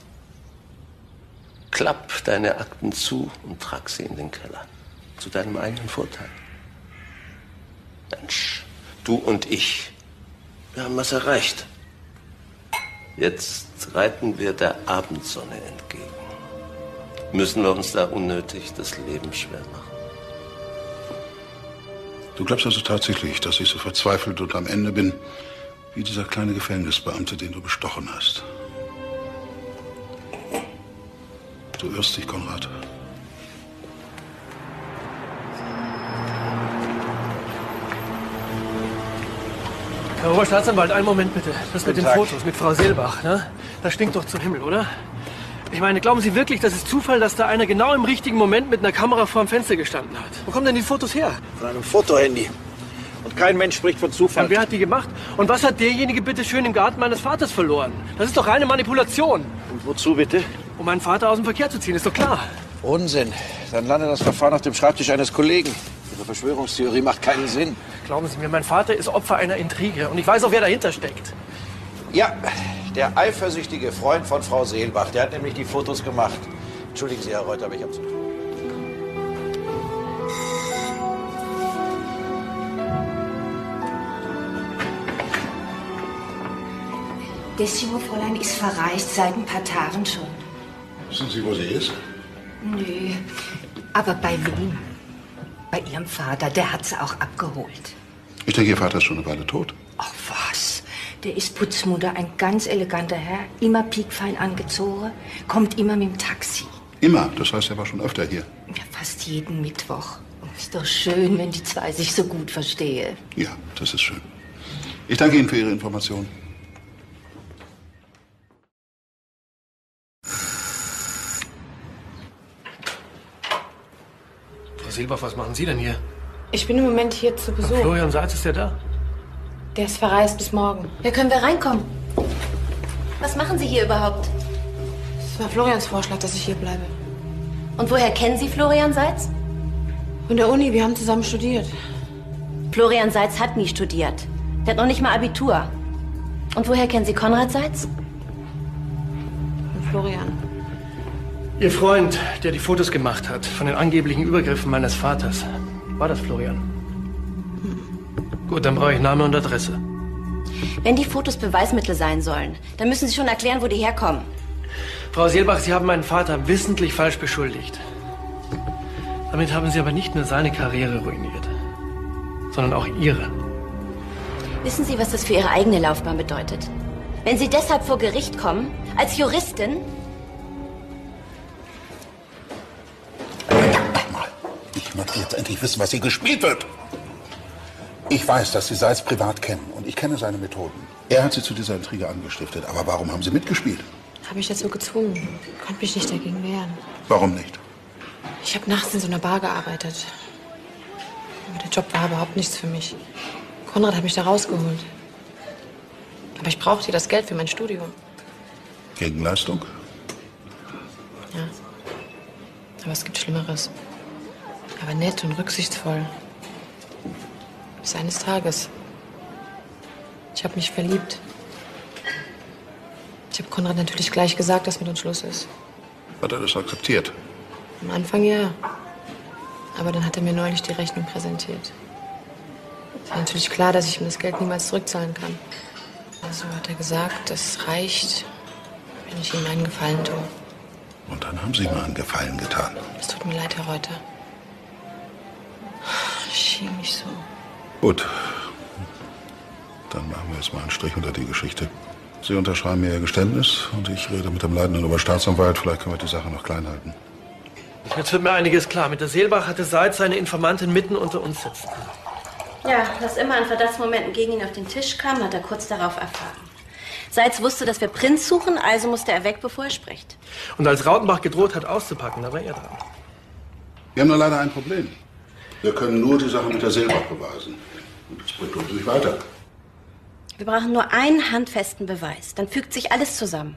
Klapp deine Akten zu und trag sie in den Keller. Zu deinem eigenen Vorteil. Mensch, du und ich, wir haben was erreicht. Jetzt reiten wir der Abendsonne entgegen. Müssen wir uns da unnötig das Leben schwer machen? Du glaubst also tatsächlich, dass ich so verzweifelt und am Ende bin, wie dieser kleine Gefängnisbeamte, den du bestochen hast? Du irrst dich, Konrad. Herr Oberstaatsanwalt, einen Moment bitte. Das mit Guten den Tag. Fotos mit Frau Seelbach, ne? Das stinkt doch zum Himmel, oder? Ich meine, glauben Sie wirklich, das ist Zufall, dass da einer genau im richtigen Moment mit einer Kamera vor dem Fenster gestanden hat? Wo kommen denn die Fotos her? Von einem Fotohandy. Und kein Mensch spricht von Zufall. Und wer hat die gemacht? Und was hat derjenige bitte schön im Garten meines Vaters verloren? Das ist doch reine Manipulation. Und wozu bitte? Um meinen Vater aus dem Verkehr zu ziehen, ist doch klar. Unsinn. Dann landet das Verfahren auf dem Schreibtisch eines Kollegen. Ihre Verschwörungstheorie macht keinen Sinn. Glauben Sie mir, mein Vater ist Opfer einer Intrige und ich weiß auch, wer dahinter steckt. Ja, der eifersüchtige Freund von Frau Seelbach, der hat nämlich die Fotos gemacht. Entschuldigen Sie, Herr Reuter, aber ich habe zu tun. Das junge Fräulein ist verreist seit ein paar Tagen schon. Wissen Sie, wo sie ist? Nö, aber bei wem? Bei ihrem Vater, der hat sie auch abgeholt. Ich denke, Ihr Vater ist schon eine Weile tot. Ach was, der ist Putzmutter, ein ganz eleganter Herr, immer piekfein angezogen, kommt immer mit dem Taxi. Immer? Das heißt, er war schon öfter hier. Ja, fast jeden Mittwoch. Ist doch schön, wenn die zwei sich so gut verstehen. Ja, das ist schön. Ich danke Ihnen für Ihre Information. Frau Seelbach, was machen Sie denn hier? Ich bin im Moment hier zu Besuch. Florian Seitz, ist der da? Der ist verreist bis morgen. Ja, können wir reinkommen? Was machen Sie hier überhaupt? Es war Florians Vorschlag, dass ich hier bleibe. Und woher kennen Sie Florian Seitz? Von der Uni, wir haben zusammen studiert. Florian Seitz hat nie studiert. Der hat noch nicht mal Abitur. Und woher kennen Sie Konrad Seitz? Und Florian. Ihr Freund, der die Fotos gemacht hat von den angeblichen Übergriffen meines Vaters. War das Florian? Gut, dann brauche ich Name und Adresse. Wenn die Fotos Beweismittel sein sollen, dann müssen Sie schon erklären, wo die herkommen. Frau Seelbach, Sie haben meinen Vater wissentlich falsch beschuldigt. Damit haben Sie aber nicht nur seine Karriere ruiniert, sondern auch Ihre. Wissen Sie, was das für Ihre eigene Laufbahn bedeutet? Wenn Sie deshalb vor Gericht kommen, als Juristin? Ich möchte jetzt endlich wissen, was hier gespielt wird. Ich weiß, dass Sie Seitz privat kennen und ich kenne seine Methoden. Er hat Sie zu dieser Intrige angestiftet. Aber warum haben Sie mitgespielt? Habe ich dazu gezwungen. Konnte mich nicht dagegen wehren. Warum nicht? Ich habe nachts in so einer Bar gearbeitet. Aber der Job war überhaupt nichts für mich. Konrad hat mich da rausgeholt. Aber ich brauchte das Geld für mein Studium. Gegenleistung? Ja. Aber es gibt Schlimmeres. Aber nett und rücksichtsvoll. Bis eines Tages. Ich habe mich verliebt. Ich habe Konrad natürlich gleich gesagt, dass mit uns Schluss ist. Hat er das akzeptiert? Am Anfang ja. Aber dann hat er mir neulich die Rechnung präsentiert. Es war natürlich klar, dass ich ihm das Geld niemals zurückzahlen kann. Also hat er gesagt, das reicht, wenn ich Ihnen einen Gefallen tue. Und dann haben Sie mir einen Gefallen getan. Es tut mir leid, Herr Reuter. Ich schäme mich so. Gut. Dann machen wir jetzt mal einen Strich unter die Geschichte. Sie unterschreiben mir Ihr Geständnis und ich rede mit dem leitenden Oberstaatsanwalt. Vielleicht können wir die Sache noch klein halten. Jetzt wird mir einiges klar. Mit der Seelbach hatte Seitz seine Informantin mitten unter uns sitzen. Ja, was immer an Verdachtsmomenten gegen ihn auf den Tisch kam, hat er kurz darauf erfahren. Seitz wusste, dass wir Prinz suchen, also musste er weg, bevor er spricht. Und als Rautenbach gedroht hat, auszupacken, da war er dran. Wir haben nur leider ein Problem. Wir können nur die Sache mit der Seelbach beweisen. Und das bringt uns nicht weiter. Wir brauchen nur einen handfesten Beweis. Dann fügt sich alles zusammen.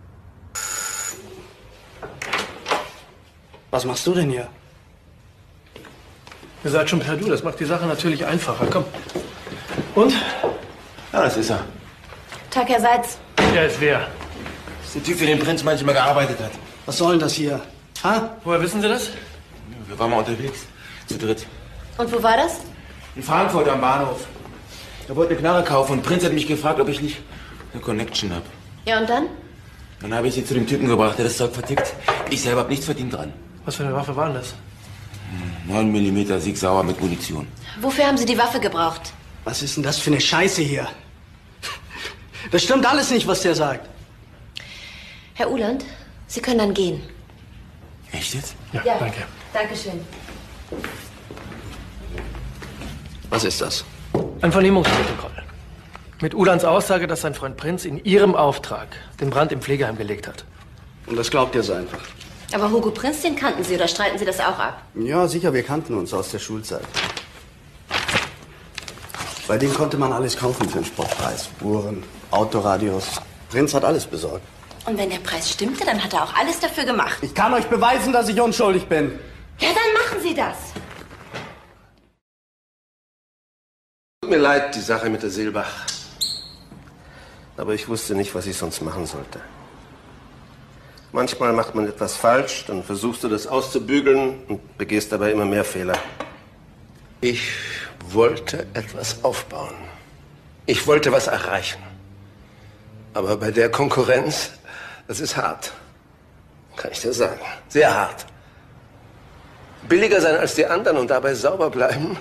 Was machst du denn hier? Ihr seid schon per Du, das macht die Sache natürlich einfacher. Komm. Und? Ja, das ist er. Tag, Herr Seitz. Der ist wer? Das ist der Typ, für den Prinz manchmal gearbeitet hat. Was soll denn das hier? Ha? Woher wissen Sie das? Wir waren mal unterwegs. Zu dritt. Und wo war das? In Frankfurt am Bahnhof. Er wollte eine Knarre kaufen und Prinz hat mich gefragt, ob ich nicht eine Connection habe. Ja, und dann? Dann habe ich sie zu dem Typen gebracht, der das Zeug vertickt. Ich selber habe nichts verdient dran. Was für eine Waffe war denn das? 9 mm Sig Sauer mit Munition. Wofür haben Sie die Waffe gebraucht? Was ist denn das für eine Scheiße hier? Das stimmt alles nicht, was der sagt. Herr Uhland, Sie können dann gehen. Echt jetzt? Ja, danke. Dankeschön. Was ist das? Ein Vernehmungsprotokoll. Mit Uhlands Aussage, dass sein Freund Prinz in Ihrem Auftrag den Brand im Pflegeheim gelegt hat. Und das glaubt ihr so einfach? Aber Hugo Prinz, den kannten Sie, oder streiten Sie das auch ab? Ja, sicher, wir kannten uns aus der Schulzeit. Bei dem konnte man alles kaufen für einen Spottpreis. Uhren, Autoradios. Prinz hat alles besorgt. Und wenn der Preis stimmte, dann hat er auch alles dafür gemacht. Ich kann euch beweisen, dass ich unschuldig bin. Ja, dann machen Sie das. Tut mir leid, die Sache mit der Seelbach. Aber ich wusste nicht, was ich sonst machen sollte. Manchmal macht man etwas falsch, dann versuchst du das auszubügeln und begehst dabei immer mehr Fehler. Ich wollte etwas aufbauen. Ich wollte was erreichen. Aber bei der Konkurrenz, das ist hart. Kann ich dir sagen. Sehr hart. Billiger sein als die anderen und dabei sauber bleiben?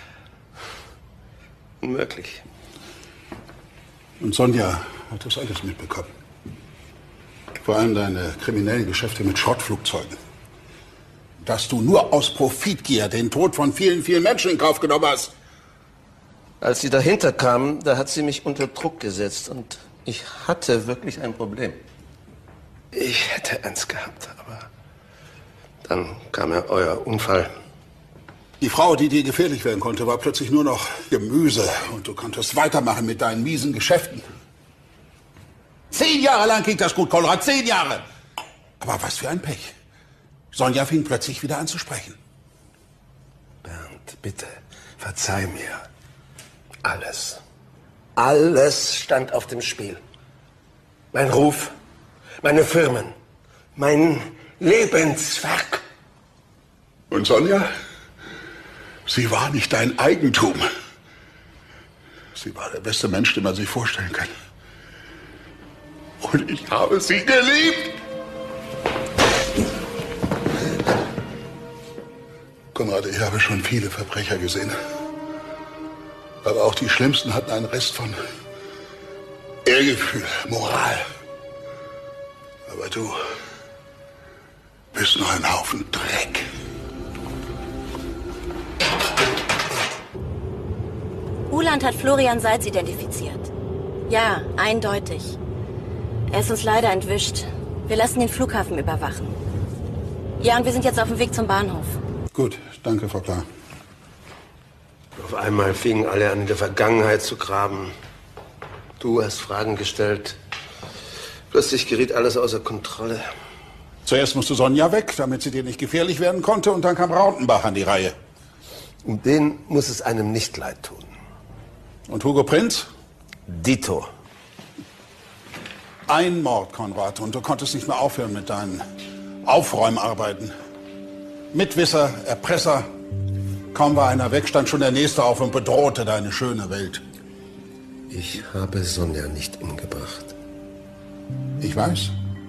Unmöglich. Und Sonja hat das alles mitbekommen. Vor allem deine kriminellen Geschäfte mit Schrottflugzeugen. Dass du nur aus Profitgier den Tod von vielen, vielen Menschen in Kauf genommen hast. Als sie dahinter kamen, da hat sie mich unter Druck gesetzt und ich hatte wirklich ein Problem. Ich hätte eins gehabt, aber dann kam ja euer Unfall. Die Frau, die dir gefährlich werden konnte, war plötzlich nur noch Gemüse und du konntest weitermachen mit deinen miesen Geschäften. 10 Jahre lang ging das gut, Konrad, 10 Jahre. Aber was für ein Pech. Sonja fing plötzlich wieder an zu sprechen. Bernd, bitte, verzeih mir. Alles. Alles stand auf dem Spiel. Mein Ruf, meine Firmen, mein Lebenswerk. Und Sonja? Sie war nicht dein Eigentum. Sie war der beste Mensch, den man sich vorstellen kann. Und ich habe sie geliebt. Konrad, ich habe schon viele Verbrecher gesehen. Aber auch die Schlimmsten hatten einen Rest von Ehrgefühl, Moral. Aber du bist nur ein Haufen Dreck. Uhland hat Florian Seitz identifiziert. Ja, eindeutig. Er ist uns leider entwischt. Wir lassen den Flughafen überwachen. Ja, und wir sind jetzt auf dem Weg zum Bahnhof. Gut, danke, Frau Klar. Auf einmal fingen alle an, in der Vergangenheit zu graben. Du hast Fragen gestellt. Plötzlich geriet alles außer Kontrolle. Zuerst musste Sonja weg, damit sie dir nicht gefährlich werden konnte. Und dann kam Rautenbach an die Reihe. Um den muss es einem nicht leid tun. Und Hugo Prinz? Dito. Ein Mord, Konrad. Und du konntest nicht mehr aufhören mit deinen Aufräumarbeiten. Mitwisser, Erpresser. Kaum war einer weg, stand schon der Nächste auf und bedrohte deine schöne Welt. Ich habe Sonja nicht umgebracht. Ich weiß.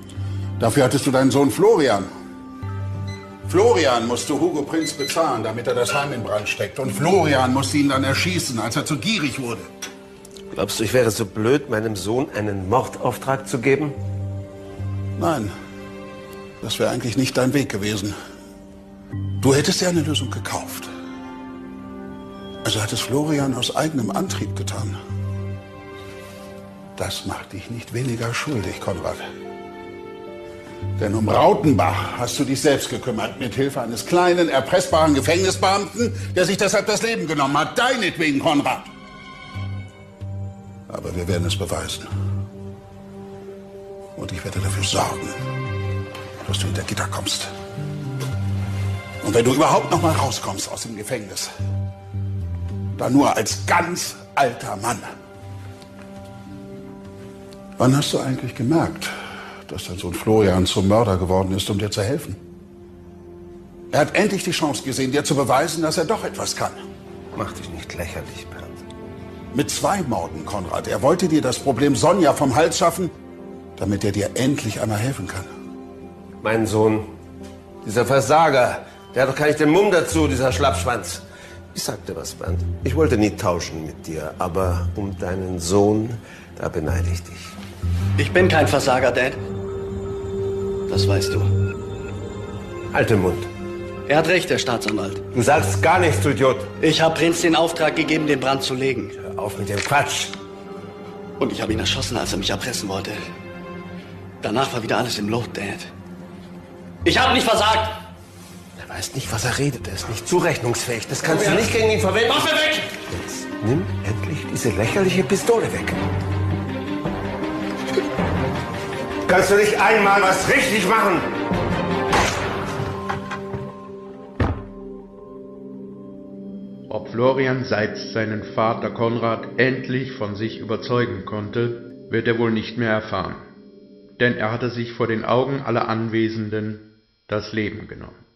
Dafür hattest du deinen Sohn Florian. Florian musste Hugo Prinz bezahlen, damit er das Heim in Brand steckt. Und Florian musste ihn dann erschießen, als er zu gierig wurde. Glaubst du, ich wäre so blöd, meinem Sohn einen Mordauftrag zu geben? Nein, das wäre eigentlich nicht dein Weg gewesen. Du hättest dir eine Lösung gekauft. Also hat es Florian aus eigenem Antrieb getan. Das macht dich nicht weniger schuldig, Konrad. Denn um Rautenbach hast du dich selbst gekümmert, mit Hilfe eines kleinen, erpressbaren Gefängnisbeamten, der sich deshalb das Leben genommen hat. Deinetwegen, Konrad. Aber wir werden es beweisen. Und ich werde dafür sorgen, dass du hinter Gitter kommst. Und wenn du überhaupt noch mal rauskommst aus dem Gefängnis, dann nur als ganz alter Mann. Wann hast du eigentlich gemerkt, dass dein Sohn Florian zum Mörder geworden ist, um dir zu helfen? Er hat endlich die Chance gesehen, dir zu beweisen, dass er doch etwas kann. Mach dich nicht lächerlich, Bernd. Mit 2 Morden, Konrad. Er wollte dir das Problem Sonja vom Hals schaffen, damit er dir endlich einmal helfen kann. Mein Sohn, dieser Versager, der hat doch gar nicht den Mumm dazu, dieser Schlappschwanz. Ich sagte was, Bernd. Ich wollte nie tauschen mit dir, aber um deinen Sohn, da beneide ich dich. Ich bin kein Versager, Dad. Das weißt du. Halt den Mund. Er hat recht, der Staatsanwalt. Du sagst gar nichts, du Idiot. Ich habe Prinz den Auftrag gegeben, den Brand zu legen. Hör auf mit dem Quatsch. Und ich habe ihn erschossen, als er mich erpressen wollte. Danach war wieder alles im Lot, Dad. Ich habe nicht versagt. Er weiß nicht, was er redet. Er ist nicht zurechnungsfähig. Das kannst du nicht gegen ihn verwenden. Waffe weg! Jetzt nimm endlich diese lächerliche Pistole weg. Kannst du nicht einmal was richtig machen? Ob Florian Seitz seinen Vater Konrad endlich von sich überzeugen konnte, wird er wohl nicht mehr erfahren. Denn er hatte sich vor den Augen aller Anwesenden das Leben genommen.